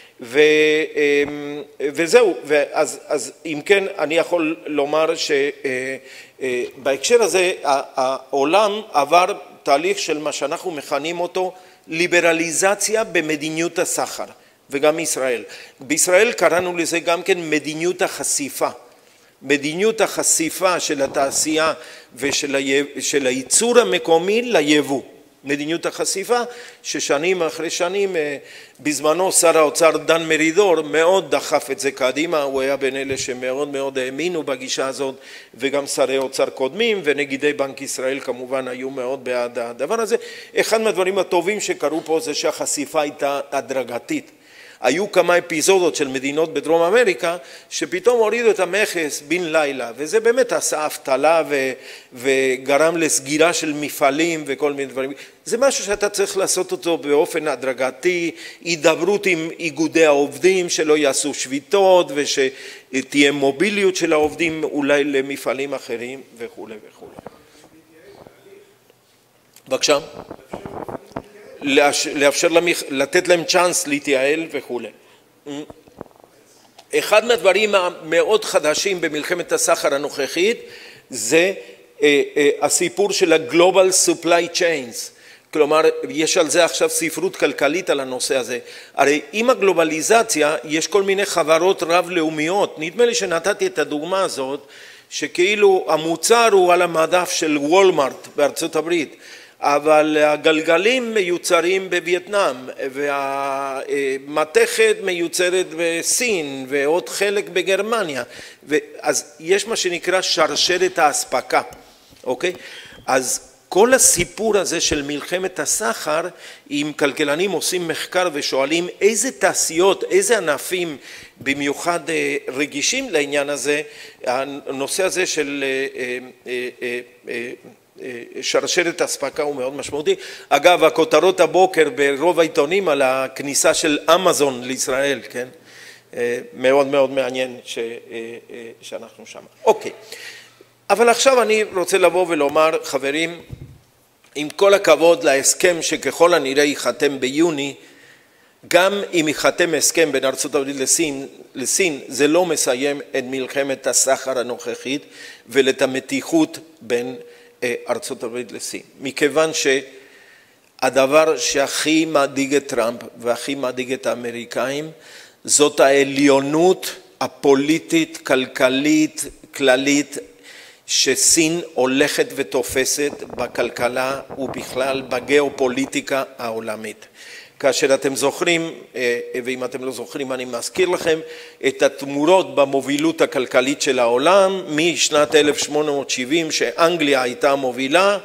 וזהו, אז אם כן אני יכול לומר שבהקשר הזה העולם עבר תהליך של מה שאנחנו מכנים אותו ליברליזציה במדיניות הסחר, וגם ישראל. בישראל קראנו לזה גם כן מדיניות החשיפה. מדיניות החשיפה של התעשייה ושל הייצור המקומי ליבוא. מדיניות החשיפה ששנים אחרי שנים, בזמנו שר האוצר דן מרידור מאוד דחף את זה קדימה, הוא היה בין אלה שמאוד מאוד האמינו בגישה הזאת, וגם שרי אוצר קודמים ונגידי בנק ישראל כמובן היו מאוד בעד הדבר הזה. אחד מהדברים הטובים שקרו פה זה שהחשיפה הייתה הדרגתית. היו כמה אפיזודות של מדינות בדרום אמריקה שפתאום הורידו את המכס בן לילה, וזה באמת עשה אבטלה וגרם לסגירה של מפעלים וכל מיני דברים. זה משהו שאתה צריך לעשות אותו באופן הדרגתי, הידברות עם איגודי העובדים שלא יעשו שביתות ושתהיה מוביליות של העובדים אולי למפעלים אחרים וכו' וכו'. בבקשה. לאפשר לתת להם צ'אנס להתייעל וכו'. אחד מהדברים המאוד חדשים במלחמת הסחר הנוכחית זה הסיפור של ה-Global Supply Chains. כלומר, יש על זה עכשיו ספרות כלכלית על הנושא הזה. הרי עם הגלובליזציה יש כל מיני חברות רב-לאומיות. נדמה לי שנתתי את הדוגמה הזאת, שכאילו המוצר הוא על המדף של וולמארט בארצות הברית. אבל הגלגלים מיוצרים בווייטנאם, והמתכת מיוצרת בסין, ועוד חלק בגרמניה. אז יש מה שנקרא שרשרת האספקה, אוקיי? אז כל הסיפור הזה של מלחמת הסחר, אם כלכלנים עושים מחקר ושואלים איזה תעשיות, איזה ענפים במיוחד רגישים לעניין הזה, הנושא הזה של שרשרת אספקה הוא מאוד משמעותי. אגב, הכותרות הבוקר ברוב העיתונים על הכניסה של אמזון לישראל, כן? מאוד מאוד מעניין שאנחנו שם. אוקיי. אבל עכשיו אני רוצה לבוא ולומר, חברים, עם כל הכבוד להסכם שככל הנראה ייחתם ביוני, גם אם ייחתם הסכם בין ארצות הברית לסין, זה לא מסיים את מלחמת הסחר הנוכחית ואת המתיחות בין ארצות הברית לסין. מכיוון שהדבר שהכי מדאיג את טראמפ והכי מדאיג את האמריקאים, זאת העליונות הפוליטית, כלכלית, כללית, שסין הולכת ותופסת בכלכלה ובכלל בגיאופוליטיקה העולמית. כאשר אתם זוכרים, ואם אתם לא זוכרים אני מזכיר לכם, את התמורות במובילות הכלכלית של העולם, משנת 1870 שאנגליה הייתה מובילה,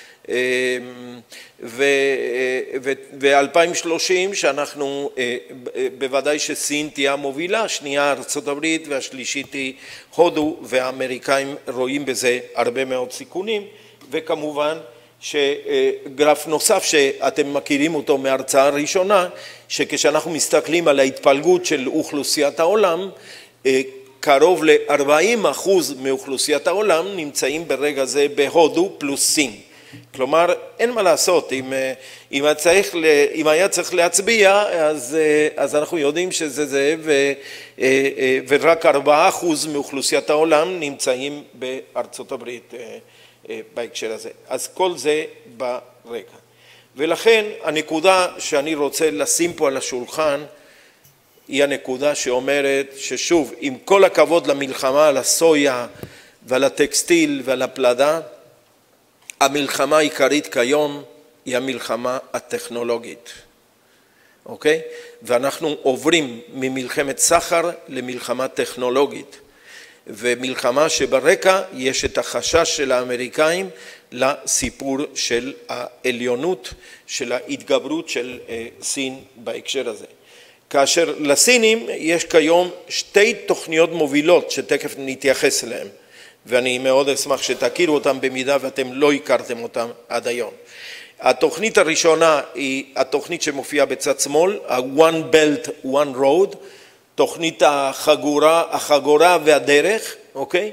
ו-2030 שאנחנו, בוודאי שסין תהיה המובילה, השנייה ארצות הברית והשלישית היא הודו, והאמריקאים רואים בזה הרבה מאוד סיכונים, וכמובן שגרף נוסף שאתם מכירים אותו מההרצאה הראשונה, שכשאנחנו מסתכלים על ההתפלגות של אוכלוסיית העולם, קרוב ל-40% מאוכלוסיית העולם נמצאים ברגע זה בהודו פלוס סין. כלומר, אין מה לעשות, אם היה צריך להצביע, אז אנחנו יודעים שזה זה, ורק 4% מאוכלוסיית העולם נמצאים בארצות הברית בהקשר הזה. אז כל זה ברקע. ולכן הנקודה שאני רוצה לשים פה על השולחן, היא הנקודה שאומרת ששוב, עם כל הכבוד למלחמה על הסויה ועל הטקסטיל ועל הפלדה, המלחמה העיקרית כיום היא המלחמה הטכנולוגית, אוקיי? ואנחנו עוברים ממלחמת סחר למלחמה טכנולוגית, ומלחמה שברקע יש את החשש של האמריקאים לסיפור של העליונות, של ההתגברות של סין בהקשר הזה. כאשר לסינים יש כיום שתי תוכניות מובילות שתכף נתייחס אליהן, ואני מאוד אשמח שתכירו אותם במידה ואתם לא הכרתם אותם עד היום. התוכנית הראשונה היא התוכנית שמופיעה בצד שמאל, ה-One Belt, One Road, תוכנית החגורה והדרך, אוקיי?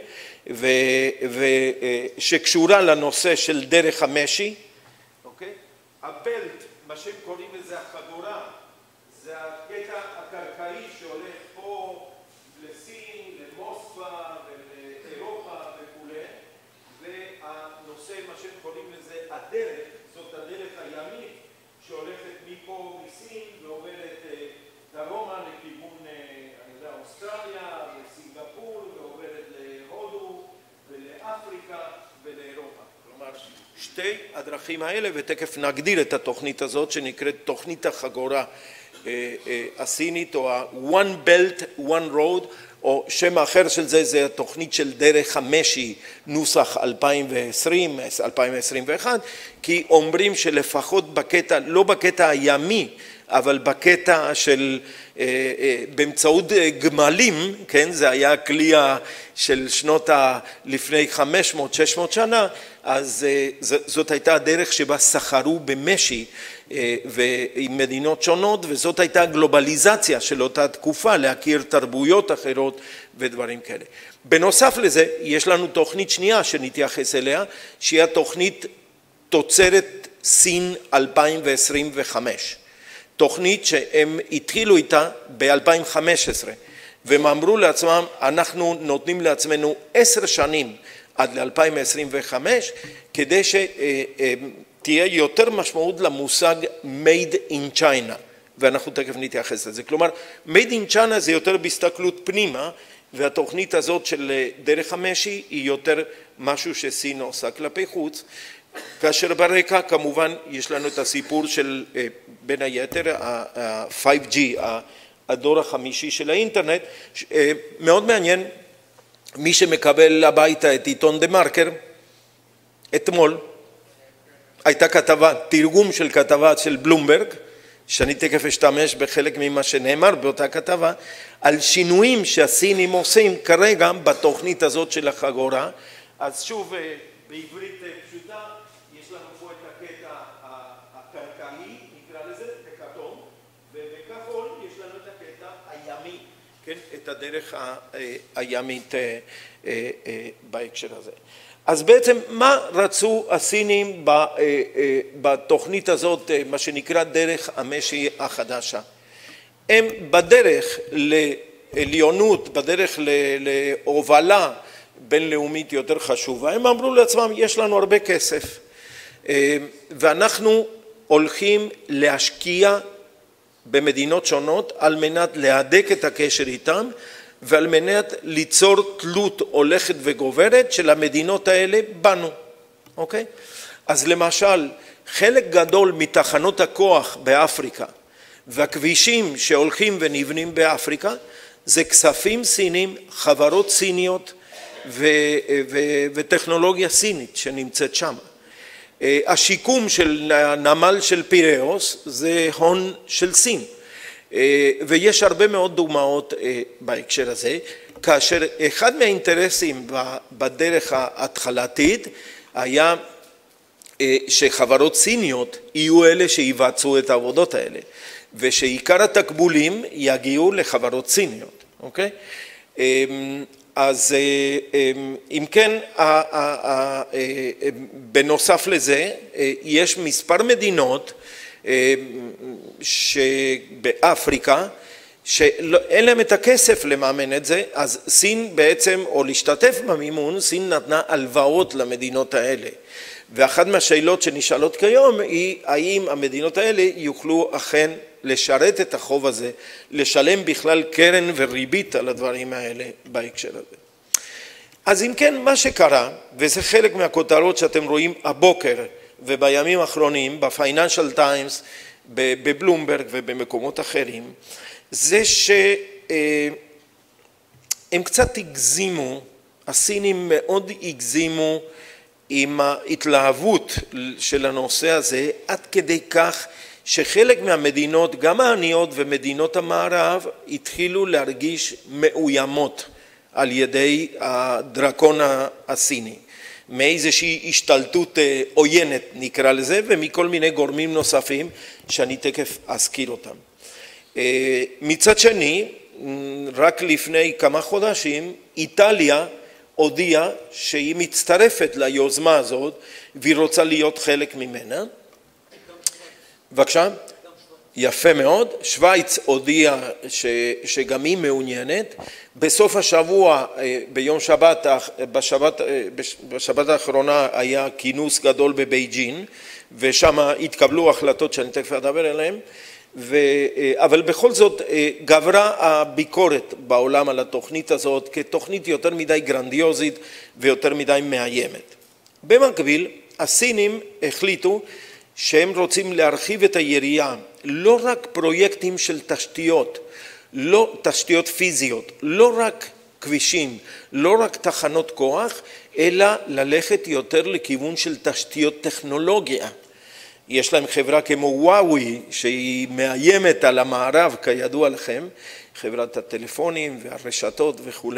שקשורה לנושא של דרך המשי, אוקיי? הבלט, מה שהם קוראים לזה החגורה, זה הקטע הקרקעי שהולך פה לסין, למוסקבה ולאירופה וכו', והנושא, מה שהם קוראים לזה הדרך, זאת הדרך הימית שהולכת מפה מסין ועוברת דרומה לכיוון, אני יודע, אוסטרליה וסינגפור ועוברת להודו שתי הדרכים האלה, ותכף נגדיר את התוכנית הזאת שנקראת תוכנית החגורה הסינית, או ה-One Belt, One Road, או שם אחר של זה, זה התוכנית של דרך המשי, נוסח 2020, 2021, כי אומרים שלפחות בקטע, לא בקטע הימי, אבל בקטע של באמצעות גמלים, כן, זה היה כלי של שנות לפני 500-600 שנה, אז זאת הייתה הדרך שבה סחרו במשי ועם מדינות שונות, וזאת הייתה גלובליזציה של אותה תקופה, להכיר תרבויות אחרות ודברים כאלה. בנוסף לזה, יש לנו תוכנית שנייה שנתייחס אליה, שהיא התוכנית תוצרת סין 2025. תוכנית שהם התחילו איתה ב-2015, והם אמרו לעצמם, אנחנו נותנים לעצמנו 10 שנים עד ל-2025, כדי שתהיה יותר משמעות למושג made in China, ואנחנו תכף נתייחס לזה. כלומר, made in China זה יותר בהסתכלות פנימה, והתוכנית הזאת של דרך המשי היא יותר משהו שסין עושה כלפי חוץ, כאשר ברקע כמובן יש לנו את הסיפור של בין היתר ה-5G, הדור החמישי של האינטרנט. מאוד מעניין, מי שמקבל הביתה את עיתון דה מרקר, אתמול הייתה כתבה, תרגום של כתבה של בלומברג, שאני תכף אשתמש בחלק ממה שנאמר באותה כתבה, על שינויים שהסינים עושים כרגע בתוכנית הזאת של החגורה. אז שוב, בעברית פשוטה, יש לנו פה את הקטע הקרקעי, נקרא לזה, בכתום, ובכחול יש לנו את הקטע הימי, כן, את הדרך הימית בהקשר הזה. אז בעצם מה רצו הסינים בתוכנית הזאת, מה שנקרא דרך המשי החדשה? הם בדרך לעליונות, בדרך להובלה בינלאומית יותר חשובה, הם אמרו לעצמם, יש לנו הרבה כסף, ואנחנו הולכים להשקיע במדינות שונות על מנת להדק את הקשר איתם, ועל מנת ליצור תלות הולכת וגוברת של המדינות האלה בנו, אוקיי? אז למשל, חלק גדול מתחנות הכוח באפריקה, והכבישים שהולכים ונבנים באפריקה, זה כספים סינים, חברות סיניות וטכנולוגיה סינית שנמצאת שם. השיקום של הנמל של פיראוס זה הון של סין. ויש הרבה מאוד דוגמאות בהקשר הזה, כאשר אחד מהאינטרסים בדרך ההתחלתית היה שחברות סיניות יהיו אלה שיבצעו את העבודות האלה, ושעיקר התקבולים יגיעו לחברות סיניות, אוקיי? אז אם כן, בנוסף לזה, יש מספר מדינות שבאפריקה שאין להם את הכסף לממן את זה, אז סין בעצם, או להשתתף במימון, סין נתנה הלוואות למדינות האלה. ואחת מהשאלות שנשאלות כיום היא האם המדינות האלה יוכלו אכן לשרת את החוב הזה, לשלם בכלל קרן וריבית על הדברים האלה בהקשר הזה. אז אם כן, מה שקרה, וזה חלק מהכותרות שאתם רואים הבוקר ובימים האחרונים, בפייננשל טיימס, בבלומברג ובמקומות אחרים, זה שהם קצת הגזימו, הסינים מאוד הגזימו עם ההתלהבות של הנושא הזה, עד כדי כך שחלק מהמדינות, גם העניות ומדינות המערב, התחילו להרגיש מאוימות על ידי הדרקון הסיני, מאיזושהי השתלטות עוינת נקרא לזה, ומכל מיני גורמים נוספים שאני תכף אזכיר אותם. מצד שני, רק לפני כמה חודשים, איטליה הודיעה שהיא מצטרפת ליוזמה הזאת, והיא רוצה להיות חלק ממנה. בבקשה? יפה מאוד. שוויץ הודיעה שגם היא מעוניינת. בסוף השבוע, ביום שבת, בשבת האחרונה היה כינוס גדול בבייג'ין, ושם התקבלו החלטות שאני תכף אדבר עליהן, אבל בכל זאת גברה הביקורת בעולם על התוכנית הזאת כתוכנית יותר מדי גרנדיוזית ויותר מדי מאיימת. במקביל, הסינים החליטו שהם רוצים להרחיב את היריעה, לא רק פרויקטים של תשתיות, לא תשתיות פיזיות, לא רק כבישים, לא רק תחנות כוח, אלא ללכת יותר לכיוון של תשתיות טכנולוגיה. יש להם חברה כמו וואוי שהיא מאיימת על המערב כידוע לכם, חברת הטלפונים והרשתות וכו',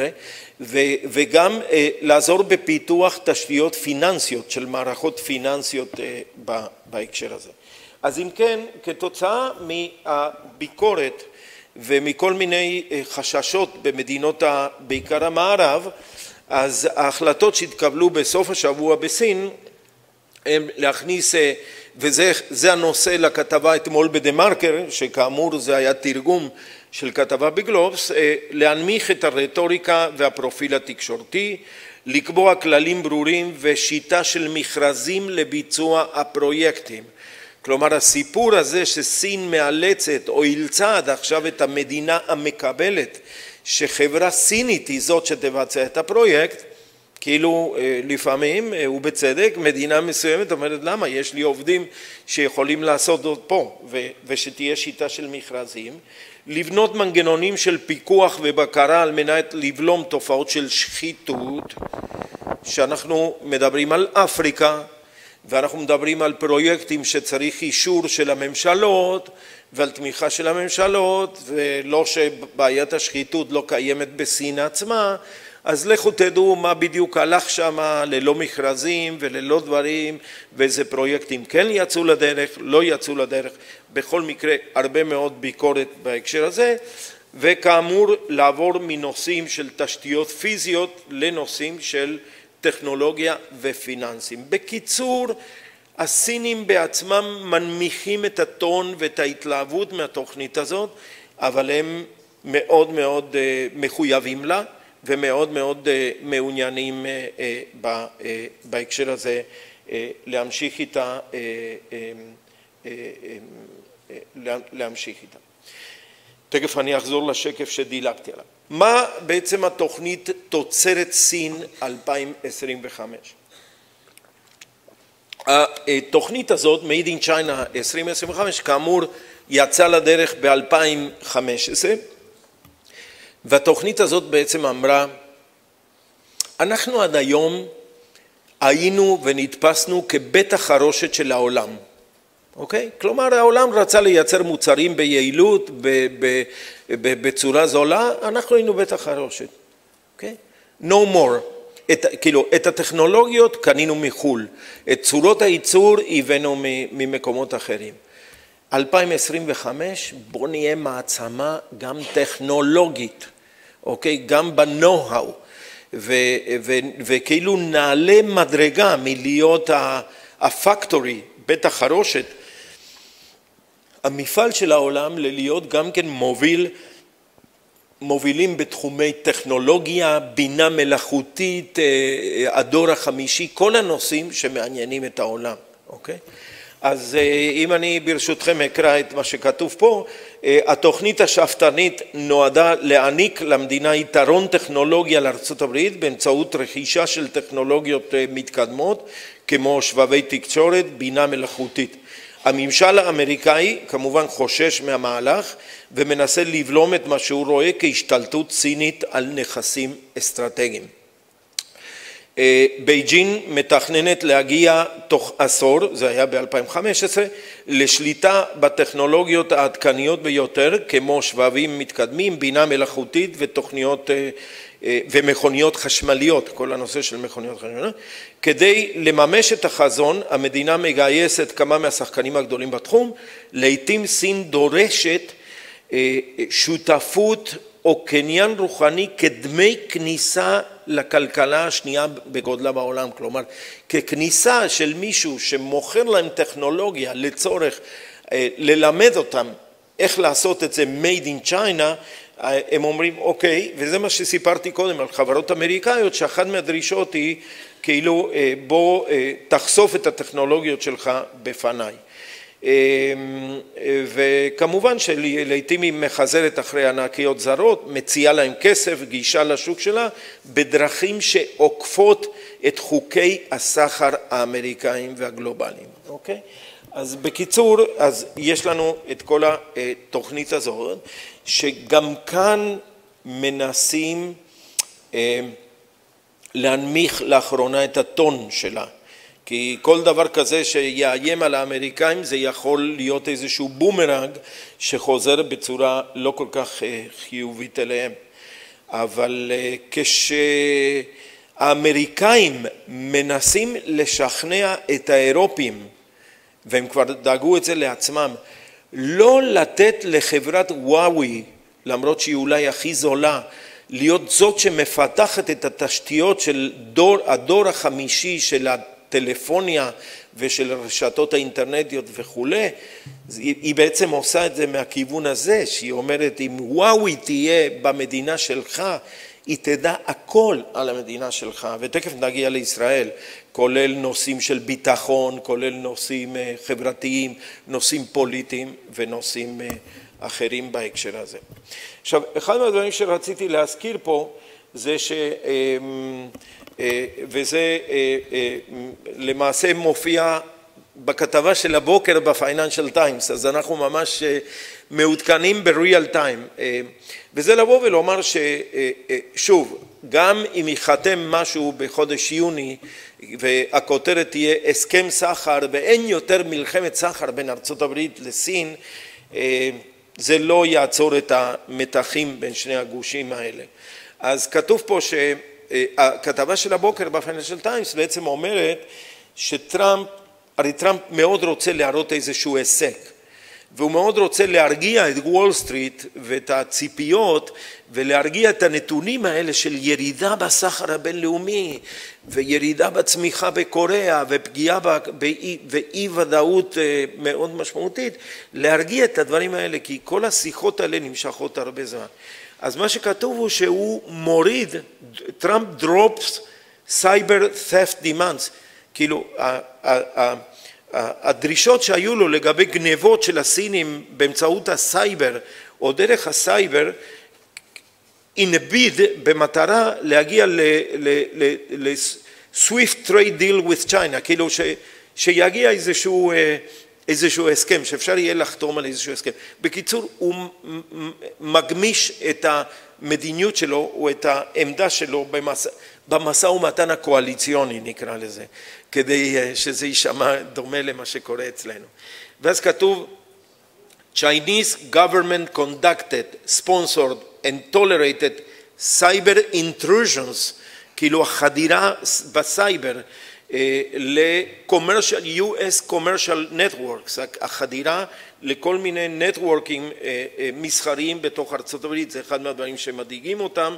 וגם לעזור בפיתוח תשתיות פיננסיות של מערכות פיננסיות בהקשר הזה. אז אם כן, כתוצאה מהביקורת ומכל מיני חששות במדינות בעיקר המערב, אז ההחלטות שהתקבלו בסוף השבוע בסין הם להכניס, וזה הנושא לכתבה אתמול בדה-מרקר, שכאמור זה היה תרגום של כתבה בגלובס, להנמיך את הרטוריקה והפרופיל התקשורתי, לקבוע כללים ברורים ושיטה של מכרזים לביצוע הפרויקטים. כלומר הסיפור הזה שסין מאלצת או אילצה עד עכשיו את המדינה המקבלת שחברה סינית היא זאת שתבצע את הפרויקט, כאילו לפעמים ובצדק מדינה מסוימת אומרת למה יש לי עובדים שיכולים לעשות זאת פה ושתהיה שיטה של מכרזים, לבנות מנגנונים של פיקוח ובקרה על מנת לבלום תופעות של שחיתות, שאנחנו מדברים על אפריקה ואנחנו מדברים על פרויקטים שצריך אישור של הממשלות ועל תמיכה של הממשלות, ולא שבעיית השחיתות לא קיימת בסין עצמה, אז לכו תדעו מה בדיוק הלך שם ללא מכרזים וללא דברים, ואיזה פרויקטים כן יצאו לדרך, לא יצאו לדרך. בכל מקרה הרבה מאוד ביקורת בהקשר הזה, וכאמור לעבור מנושאים של תשתיות פיזיות לנושאים של טכנולוגיה ופיננסים. בקיצור, הסינים בעצמם מנמיכים את הטון ואת ההתלהבות מהתוכנית הזאת, אבל הם מאוד מאוד מחויבים לה ומאוד מאוד מעוניינים בהקשר הזה להמשיך איתה, תכף אני אחזור לשקף שדילגתי עליו. מה בעצם התוכנית תוצרת סין 2025? התוכנית הזאת, Made in China 2025, כאמור יצא לדרך ב-2015, והתוכנית הזאת בעצם אמרה, אנחנו עד היום היינו ונתפסנו כבית החרושת של העולם. אוקיי? כלומר העולם רצה לייצר מוצרים ביעילות, בצורה זולה, אנחנו היינו בית החרושת. אוקיי? No more. את הטכנולוגיות קנינו מחול, את צורות הייצור הבאנו ממקומות אחרים. 2025 בוא נהיה מעצמה גם טכנולוגית, אוקיי? גם בנו-האו, וכאילו נעלה מדרגה מלהיות הפקטורי, בית החרושת, המפעל של העולם ללהיות גם כן מובילים בתחומי טכנולוגיה, בינה מלאכותית, הדור החמישי, כל הנושאים שמעניינים את העולם, אוקיי? אז אם אני ברשותכם אקרא את מה שכתוב פה, התוכנית השאפתנית נועדה להעניק למדינה יתרון טכנולוגיה לארצות הברית באמצעות רכישה של טכנולוגיות מתקדמות כמו שבבי תקשורת, בינה מלאכותית. הממשל האמריקאי כמובן חושש מהמהלך ומנסה לבלום את מה שהוא רואה כהשתלטות סינית על נכסים אסטרטגיים. בייג'ין מתכננת להגיע תוך עשור, זה היה ב-2015, לשליטה בטכנולוגיות העדכניות ביותר כמו שבבים מתקדמים, בינה מלאכותית ותוכניות ומכוניות חשמליות, כל הנושא של מכוניות חשמליות. כדי לממש את החזון, המדינה מגייסת כמה מהשחקנים הגדולים בתחום, לעתים סין דורשת שותפות או קניין רוחני כדמי כניסה לכלכלה השנייה בגודלה בעולם, כלומר ככניסה של מישהו שמוכר להם טכנולוגיה לצורך ללמד אותם איך לעשות את זה made in China, הם אומרים אוקיי, וזה מה שסיפרתי קודם על חברות אמריקאיות, שאחת מהדרישות היא כאילו בוא תחשוף את הטכנולוגיות שלך בפניי. וכמובן שלעיתים היא מחזרת אחרי ענקיות זרות, מציעה להם כסף, גישה לשוק שלה, בדרכים שעוקפות את חוקי הסחר האמריקאים והגלובליים, אוקיי? אז בקיצור, אז יש לנו את כל התוכנית הזאת, שגם כאן מנסים להנמיך לאחרונה את הטון שלה. כי כל דבר כזה שיאיים על האמריקאים זה יכול להיות איזשהו בומרנג שחוזר בצורה לא כל כך חיובית אליהם. אבל כשהאמריקאים מנסים לשכנע את האירופים, והם כבר דאגו את זה לעצמם, לא לתת לחברת וואוי, למרות שהיא אולי הכי זולה, להיות זאת שמפתחת את התשתיות של הדור החמישי של הטלפוניה ושל רשתות האינטרנטיות וכו', היא בעצם עושה את זה מהכיוון הזה, שהיא אומרת אם וואוי תהיה במדינה שלך, היא תדע הכל על המדינה שלך, ותכף נגיע לישראל, כולל נושאים של ביטחון, כולל נושאים חברתיים, נושאים פוליטיים ונושאים אחרים בהקשר הזה. עכשיו, אחד מהדברים שרציתי להזכיר פה, זה וזה למעשה מופיע בכתבה של הבוקר בפייננשל טיימס, אז אנחנו ממש מעודכנים בריאל טיים, וזה לבוא ולומר ששוב, גם אם ייחתם משהו בחודש יוני, והכותרת תהיה הסכם סחר, ואין יותר מלחמת סחר בין ארצות הברית לסין, זה לא יעצור את המתחים בין שני הגושים האלה. אז כתוב פה שהכתבה של הבוקר בפייננשל טיימס בעצם אומרת שטראמפ, הרי טראמפ מאוד רוצה להראות איזשהו הישג, והוא מאוד רוצה להרגיע את וול סטריט ואת הציפיות, ולהרגיע את הנתונים האלה של ירידה בסחר הבינלאומי, וירידה בצמיחה בקוריאה, ופגיעה ואי ודאות מאוד משמעותית, להרגיע את הדברים האלה, כי כל השיחות האלה נמשכות הרבה זמן. אז מה שכתוב הוא שהוא מוריד, טראמפ drops cyber theft demands, כאילו הדרישות שהיו לו לגבי גנבות של הסינים באמצעות הסייבר או דרך הסייבר, inbid במטרה להגיע ל-swift trade deal with China, כאילו שיגיע איזשהו הסכם, שאפשר יהיה לחתום על איזשהו הסכם. בקיצור, הוא מגמיש את המדיניות שלו או את העמדה שלו במשא ומתן הקואליציוני, נקרא לזה, כדי שזה יישמע דומה למה שקורה אצלנו. ואז כתוב, Chinese government conducted, sponsored and tolerated cyber intrusions, כאילו החדירה בסייבר, ל-commercial, US commercial networks, החדירה לכל מיני נטוורקים מסחריים בתוך ארצות הברית, זה אחד מהדברים שמדאיגים אותם,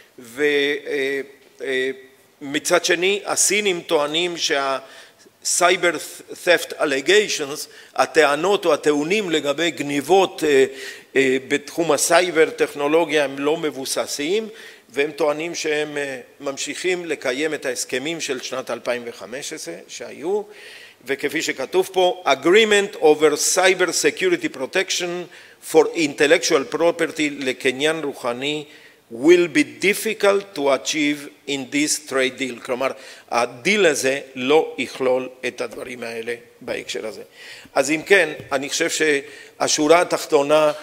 ומצד שני הסינים טוענים שה-cyber theft allegations, הטענות או הטעונים לגבי גניבות בתחום הסייבר טכנולוגיה הם לא מבוססים, והם טוענים שהם ממשיכים לקיים את ההסכמים של שנת 2015 שהיו, וכפי שכתוב פה, Agreement over Cyber Security Protection for Intellectual Property לקניין רוחני will be difficult to achieve in this trade deal. כלומר, הדיל הזה לא יכלול את הדברים האלה בהקשר הזה. אז אם כן, אני חושב שהשורה התחתונה,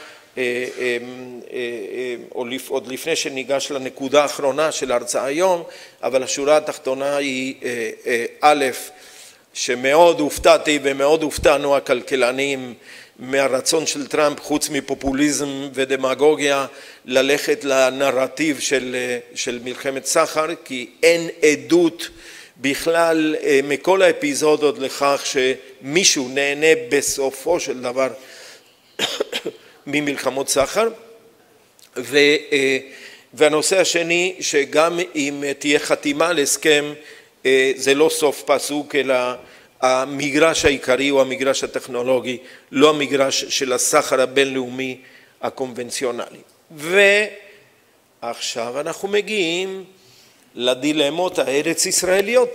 עוד לפני שניגש לנקודה האחרונה של ההרצאה היום, אבל השורה התחתונה היא א', שמאוד הופתעתי ומאוד הופתענו הכלכלנים מהרצון של טראמפ, חוץ מפופוליזם ודמגוגיה, ללכת לנרטיב של מלחמת סחר, כי אין עדות בכלל מכל האפיזודות לכך שמישהו נהנה בסופו של דבר ממלחמות סחר. והנושא השני, שגם אם תהיה חתימה להסכם, זה לא סוף פסוק, אלא המגרש העיקרי הוא המגרש הטכנולוגי, לא המגרש של הסחר הבינלאומי הקונבנציונלי. ועכשיו אנחנו מגיעים לדילמות הארץ ישראליות.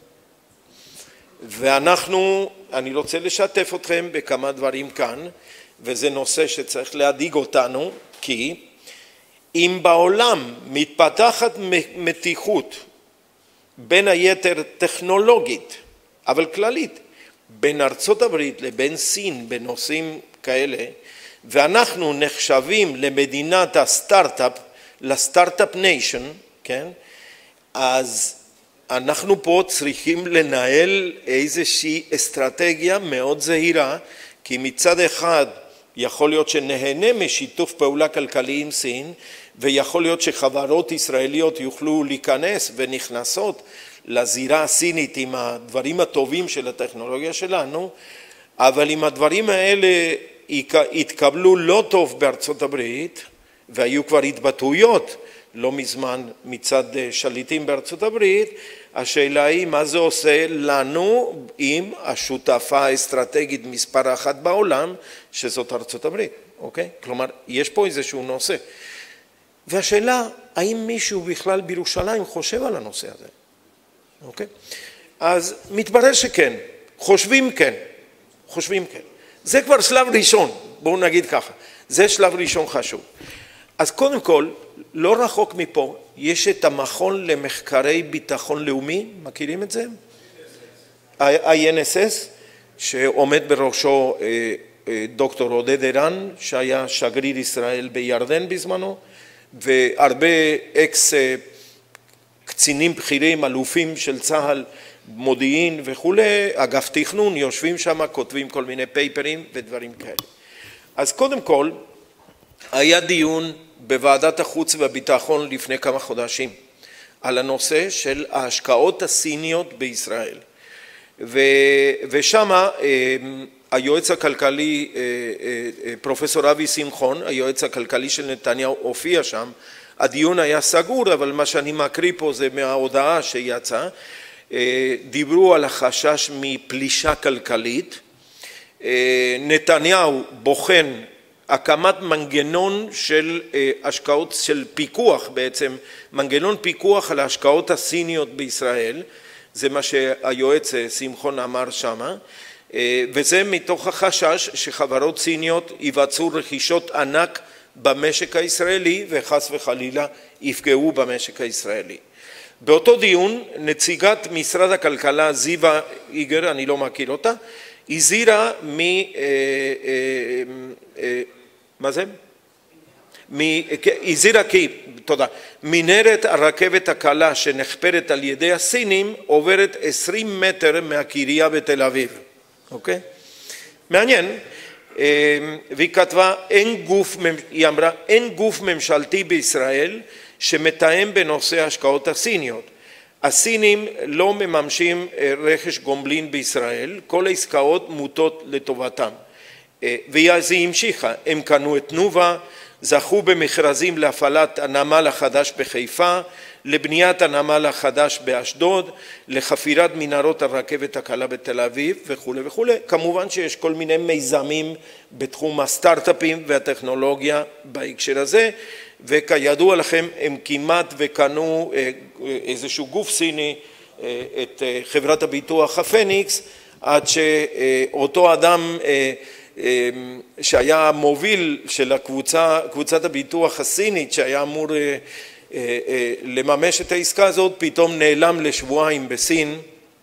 אני רוצה לשתף אתכם בכמה דברים כאן, וזה נושא שצריך להדאיג אותנו, כי אם בעולם מתפתחת מתיחות בין היתר טכנולוגית, אבל כללית, בין ארצות הברית לבין סין בנושאים כאלה, ואנחנו נחשבים למדינת הסטארט-אפ, לסטארט-אפ ניישן, כן? אז אנחנו פה צריכים לנהל איזושהי אסטרטגיה מאוד זהירה, כי מצד אחד יכול להיות שנהנה משיתוף פעולה כלכלי עם סין, ויכול להיות שחברות ישראליות יוכלו להיכנס ונכנסות לזירה הסינית עם הדברים הטובים של הטכנולוגיה שלנו, אבל אם הדברים האלה התקבלו לא טוב בארצות הברית, והיו כבר התבטאויות לא מזמן מצד שליטים בארצות הברית, השאלה היא מה זה עושה לנו עם השותפה האסטרטגית מספר אחת בעולם, שזאת ארצות הברית, אוקיי? כלומר, יש פה איזשהו נושא. והשאלה, האם מישהו בכלל בירושלים חושב על הנושא הזה? אוקיי? אז מתברר שכן, חושבים כן. זה כבר שלב ראשון, בואו נגיד ככה, זה שלב ראשון חשוב. אז קודם כל, לא רחוק מפה, יש את המכון למחקרי ביטחון לאומי, מכירים את זה? INSS, שעומד בראשו דוקטור עודד ערן, שהיה שגריר ישראל בירדן בזמנו, והרבה אקס קצינים בכירים, אלופים של צה"ל, מודיעין וכולי, אגף תכנון, יושבים שם, כותבים כל מיני פייפרים ודברים כאלה. אז קודם כל, היה דיון בוועדת החוץ והביטחון לפני כמה חודשים, על הנושא של ההשקעות הסיניות בישראל. ושם היועץ הכלכלי, פרופסור אבי שמחון, היועץ הכלכלי של נתניהו, הופיע שם. הדיון היה סגור, אבל מה שאני מקריא פה זה מההודעה שיצאה. דיברו על החשש מפלישה כלכלית. נתניהו בוחן הקמת מנגנון של השקעות, של פיקוח בעצם, מנגנון פיקוח על ההשקעות הסיניות בישראל, זה מה שהיועץ שמחון אמר שמה, וזה מתוך החשש שחברות סיניות יבצעו רכישות ענק במשק הישראלי וחס וחלילה יפגעו במשק הישראלי. באותו דיון נציגת משרד הכלכלה זיווה איגר, אני לא מכיר אותה, הזהירה מה זה? הזהירה כי, תודה, מנהרת הרכבת הקלה שנחפרת על ידי הסינים עוברת 20 מטר מהקריה בתל אביב, אוקיי? מעניין, והיא כתבה, היא אמרה, אין גוף ממשלתי בישראל שמתאם בנושא ההשקעות הסיניות. הסינים לא מממשים רכש גומלין בישראל, כל העסקאות מוטות לטובתם. ואז היא המשיכה, הם קנו את תנובה, זכו במכרזים להפעלת הנמל החדש בחיפה, לבניית הנמל החדש באשדוד, לחפירת מנהרות הרכבת הקלה בתל אביב וכו' וכו'. כמובן שיש כל מיני מיזמים בתחום הסטארט-אפים והטכנולוגיה בהקשר הזה, וכידוע לכם הם כמעט וקנו איזשהו גוף סיני, את חברת הביטוח הפניקס, עד שאותו אדם שהיה מוביל של קבוצת הביטוח הסינית שהיה אמור לממש את העסקה הזאת, פתאום נעלם לשבועיים בסין,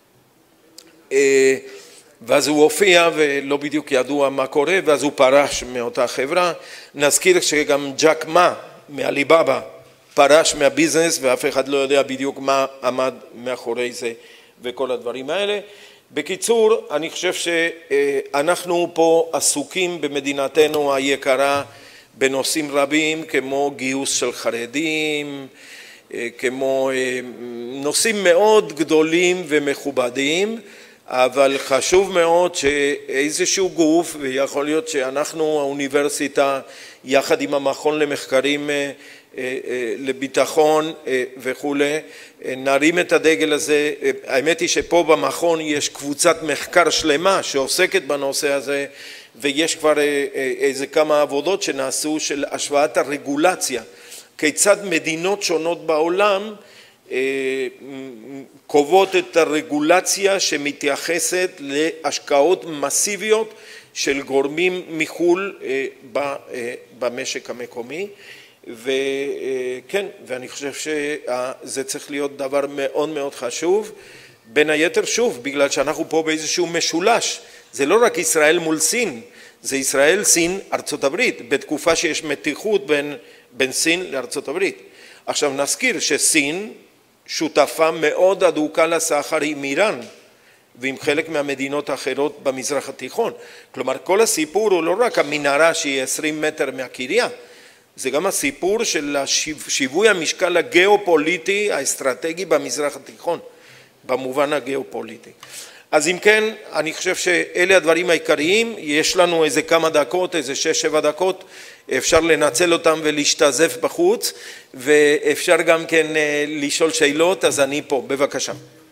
ואז הוא הופיע ולא בדיוק ידוע מה קורה, ואז הוא פרש מאותה חברה. נזכיר שגם ג'ק מה מאליבאבא פרש מהביזנס, ואף אחד לא יודע בדיוק מה עמד מאחורי זה וכל הדברים האלה. בקיצור, אני חושב שאנחנו פה עסוקים במדינתנו היקרה בנושאים רבים, כמו גיוס של חרדים, כמו נושאים מאוד גדולים ומכובדים, אבל חשוב מאוד שאיזשהו גוף, ויכול להיות שאנחנו האוניברסיטה יחד עם המכון למחקרים לביטחון וכו', נרים את הדגל הזה. האמת היא שפה במכון יש קבוצת מחקר שלמה שעוסקת בנושא הזה, ויש כבר איזה כמה עבודות שנעשו של השוואת הרגולציה, כיצד מדינות שונות בעולם קובעות את הרגולציה שמתייחסת להשקעות מסיביות של גורמים מחול במשק המקומי. וכן, ואני חושב שזה צריך להיות דבר מאוד מאוד חשוב, בין היתר שוב, בגלל שאנחנו פה באיזשהו משולש, זה לא רק ישראל מול סין, זה ישראל, סין, ארצות הברית, בתקופה שיש מתיחות בין סין לארצות הברית. עכשיו נזכיר שסין שותפה מאוד הדוקה לסחר עם איראן, ועם חלק מהמדינות האחרות במזרח התיכון. כלומר, כל הסיפור הוא לא רק המנהרה שהיא 20 מטר מהקריה, זה גם הסיפור של שיווי המשקל הגיאופוליטי האסטרטגי במזרח התיכון, במובן הגיאופוליטי. אז אם כן, אני חושב שאלה הדברים העיקריים, יש לנו איזה כמה דקות, איזה 6-7 דקות, אפשר לנצל אותם ולהשתזף בחוץ, ואפשר גם כן לשאול שאלות, אז אני פה, בבקשה.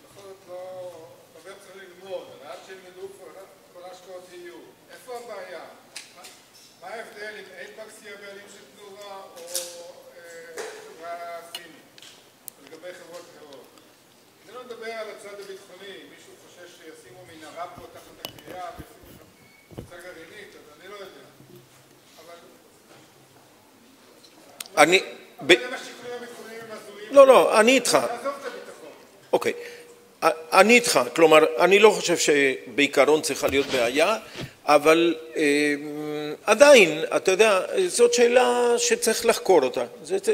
לא, אני איתך. אוקיי. אני איתך, כלומר, אני לא חושב שבעיקרון צריכה להיות בעיה, אבל עדיין, אתה יודע, זאת שאלה שצריך לחקור אותה.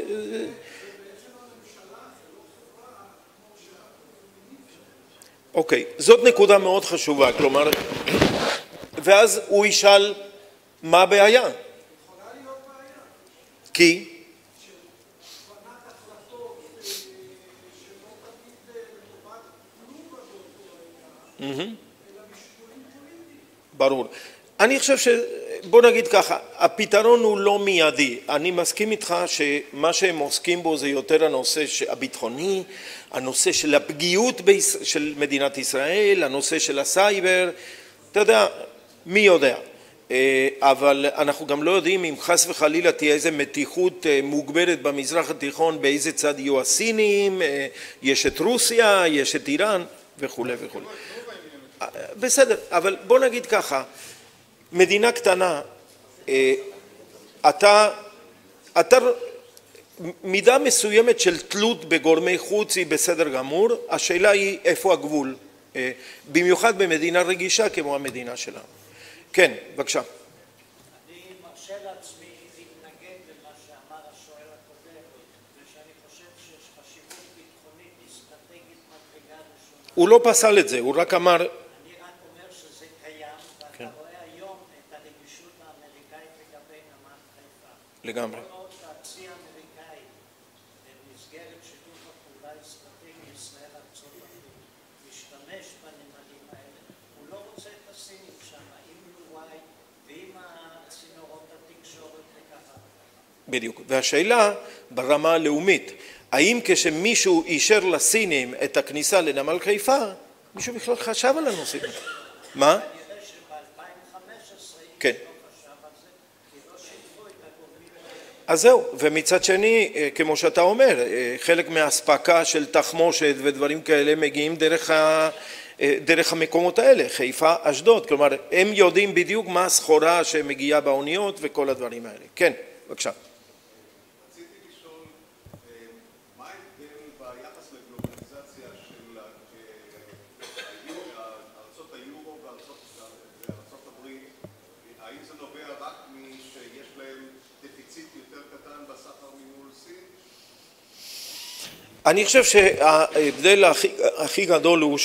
אוקיי, זאת נקודה מאוד חשובה, כלומר, ואז הוא ישאל מה הבעיה. כי? ברור. אני חושב בוא נגיד ככה, הפתרון הוא לא מיידי. אני מסכים איתך שמה שהם עוסקים בו זה יותר הנושא הביטחוני, הנושא של הפגיעות של מדינת ישראל, הנושא של הסייבר, אתה יודע, מי יודע. אבל אנחנו גם לא יודעים אם חס וחלילה תהיה איזו מתיחות מוגברת במזרח התיכון, באיזה צד יהיו הסינים, יש את רוסיה, יש את איראן וכו' וכו'. בסדר, אבל בוא נגיד ככה, מדינה קטנה, אתה מידה מסוימת של תלות בגורמי חוץ היא בסדר גמור, השאלה היא איפה הגבול, במיוחד במדינה רגישה כמו המדינה שלנו. כן, בבקשה. אני מרשה לעצמי להתנגד למה שאמר השואל הקודם, ושאני חושב שיש חשיבות ביטחונית אסטרטגית מדרגה ראשונה. הוא לא פסל את זה, הוא רק אמר... אני רק אומר שזה קיים, ואתה רואה היום את הרגישות האמריקאית לגבי נמל חיפה. לגמרי. כל עוד הצי האמריקאי במסגרת שיתוף הפעולה האסטרטגי ישראל ארצות הברית משתמש בנמלים האלה, הוא לא רוצה את הסינים שם, עם לואי ועם הצינורות התקשורת וככה. בדיוק, והשאלה ברמה הלאומית, האם כשמישהו אישר לסינים את הכניסה לנמל חיפה, מישהו בכלל חשב על הנושא? מה? נראה שב-2015 כן. לא חשב על זה, כי לא שיתפו את הגורמים האלה. אז זהו, ומצד שני, כמו שאתה אומר, חלק מהאספקה של תחמושת ודברים כאלה מגיעים דרך המקומות האלה, חיפה, אשדוד, כלומר, הם יודעים בדיוק מה הסחורה שמגיעה באוניות וכל הדברים האלה. כן, בבקשה. רציתי לשאול, מה ההבדל ביחס לגלובליזציה של ארצות היורו וארצות הברית? האם זה נובע רק שיש להם דפיציט יותר קטן בסחר ממול סין? אני חושב שההבדל הכי גדול הוא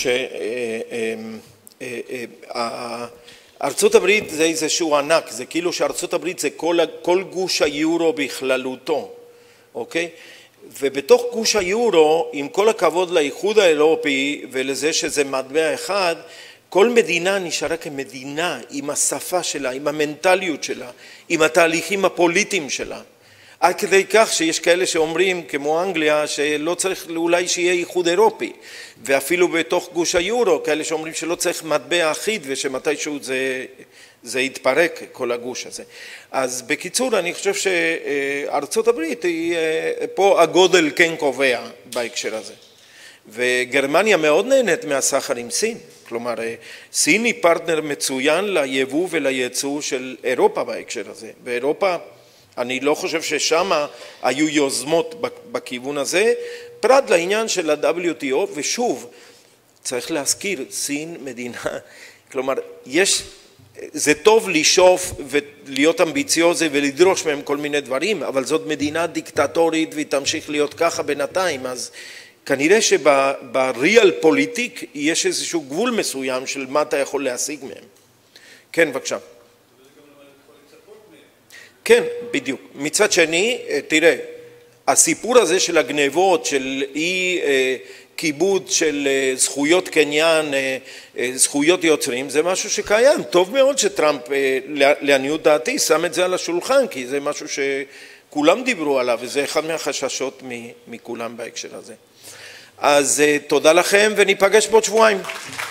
ארצות הברית זה איזשהו ענק, זה כאילו שארצות הברית זה כל גוש היורו בכללותו, אוקיי? ובתוך גוש היורו, עם כל הכבוד לאיחוד האירופי ולזה שזה מטבע אחד, כל מדינה נשארה כמדינה עם השפה שלה, עם המנטליות שלה, עם התהליכים הפוליטיים שלה. עד כדי כך שיש כאלה שאומרים, כמו אנגליה, שלא צריך אולי שיהיה איחוד אירופי, ואפילו בתוך גוש היורו, כאלה שאומרים שלא צריך מטבע אחיד, ושמתישהו זה יתפרק, כל הגוש הזה. אז בקיצור, אני חושב שארצות הברית היא, פה הגודל כן קובע בהקשר הזה. וגרמניה מאוד נהנית מהסחר עם סין, כלומר, סין היא פרטנר מצוין ליבוא ולייצוא של אירופה בהקשר הזה, ואירופה אני לא חושב ששם היו יוזמות בכיוון הזה, פרט לעניין של ה-WTO, ושוב, צריך להזכיר, סין מדינה, כלומר, זה טוב לשאוף ולהיות אמביציוזי ולדרוש מהם כל מיני דברים, אבל זאת מדינה דיקטטורית והיא תמשיך להיות ככה בינתיים, אז כנראה שבריאל פוליטיק יש איזשהו גבול מסוים של מה אתה יכול להשיג מהם. כן, בבקשה. כן, בדיוק. מצד שני, תראה, הסיפור הזה של הגנבות, של אי כיבוד של זכויות קניין, זכויות יוצרים, זה משהו שקיים. טוב מאוד שטראמפ, לעניות דעתי, שם את זה על השולחן, כי זה משהו שכולם דיברו עליו, וזה אחד מהחששות מכולם בהקשר הזה. אז תודה לכם, וניפגש בעוד שבועיים.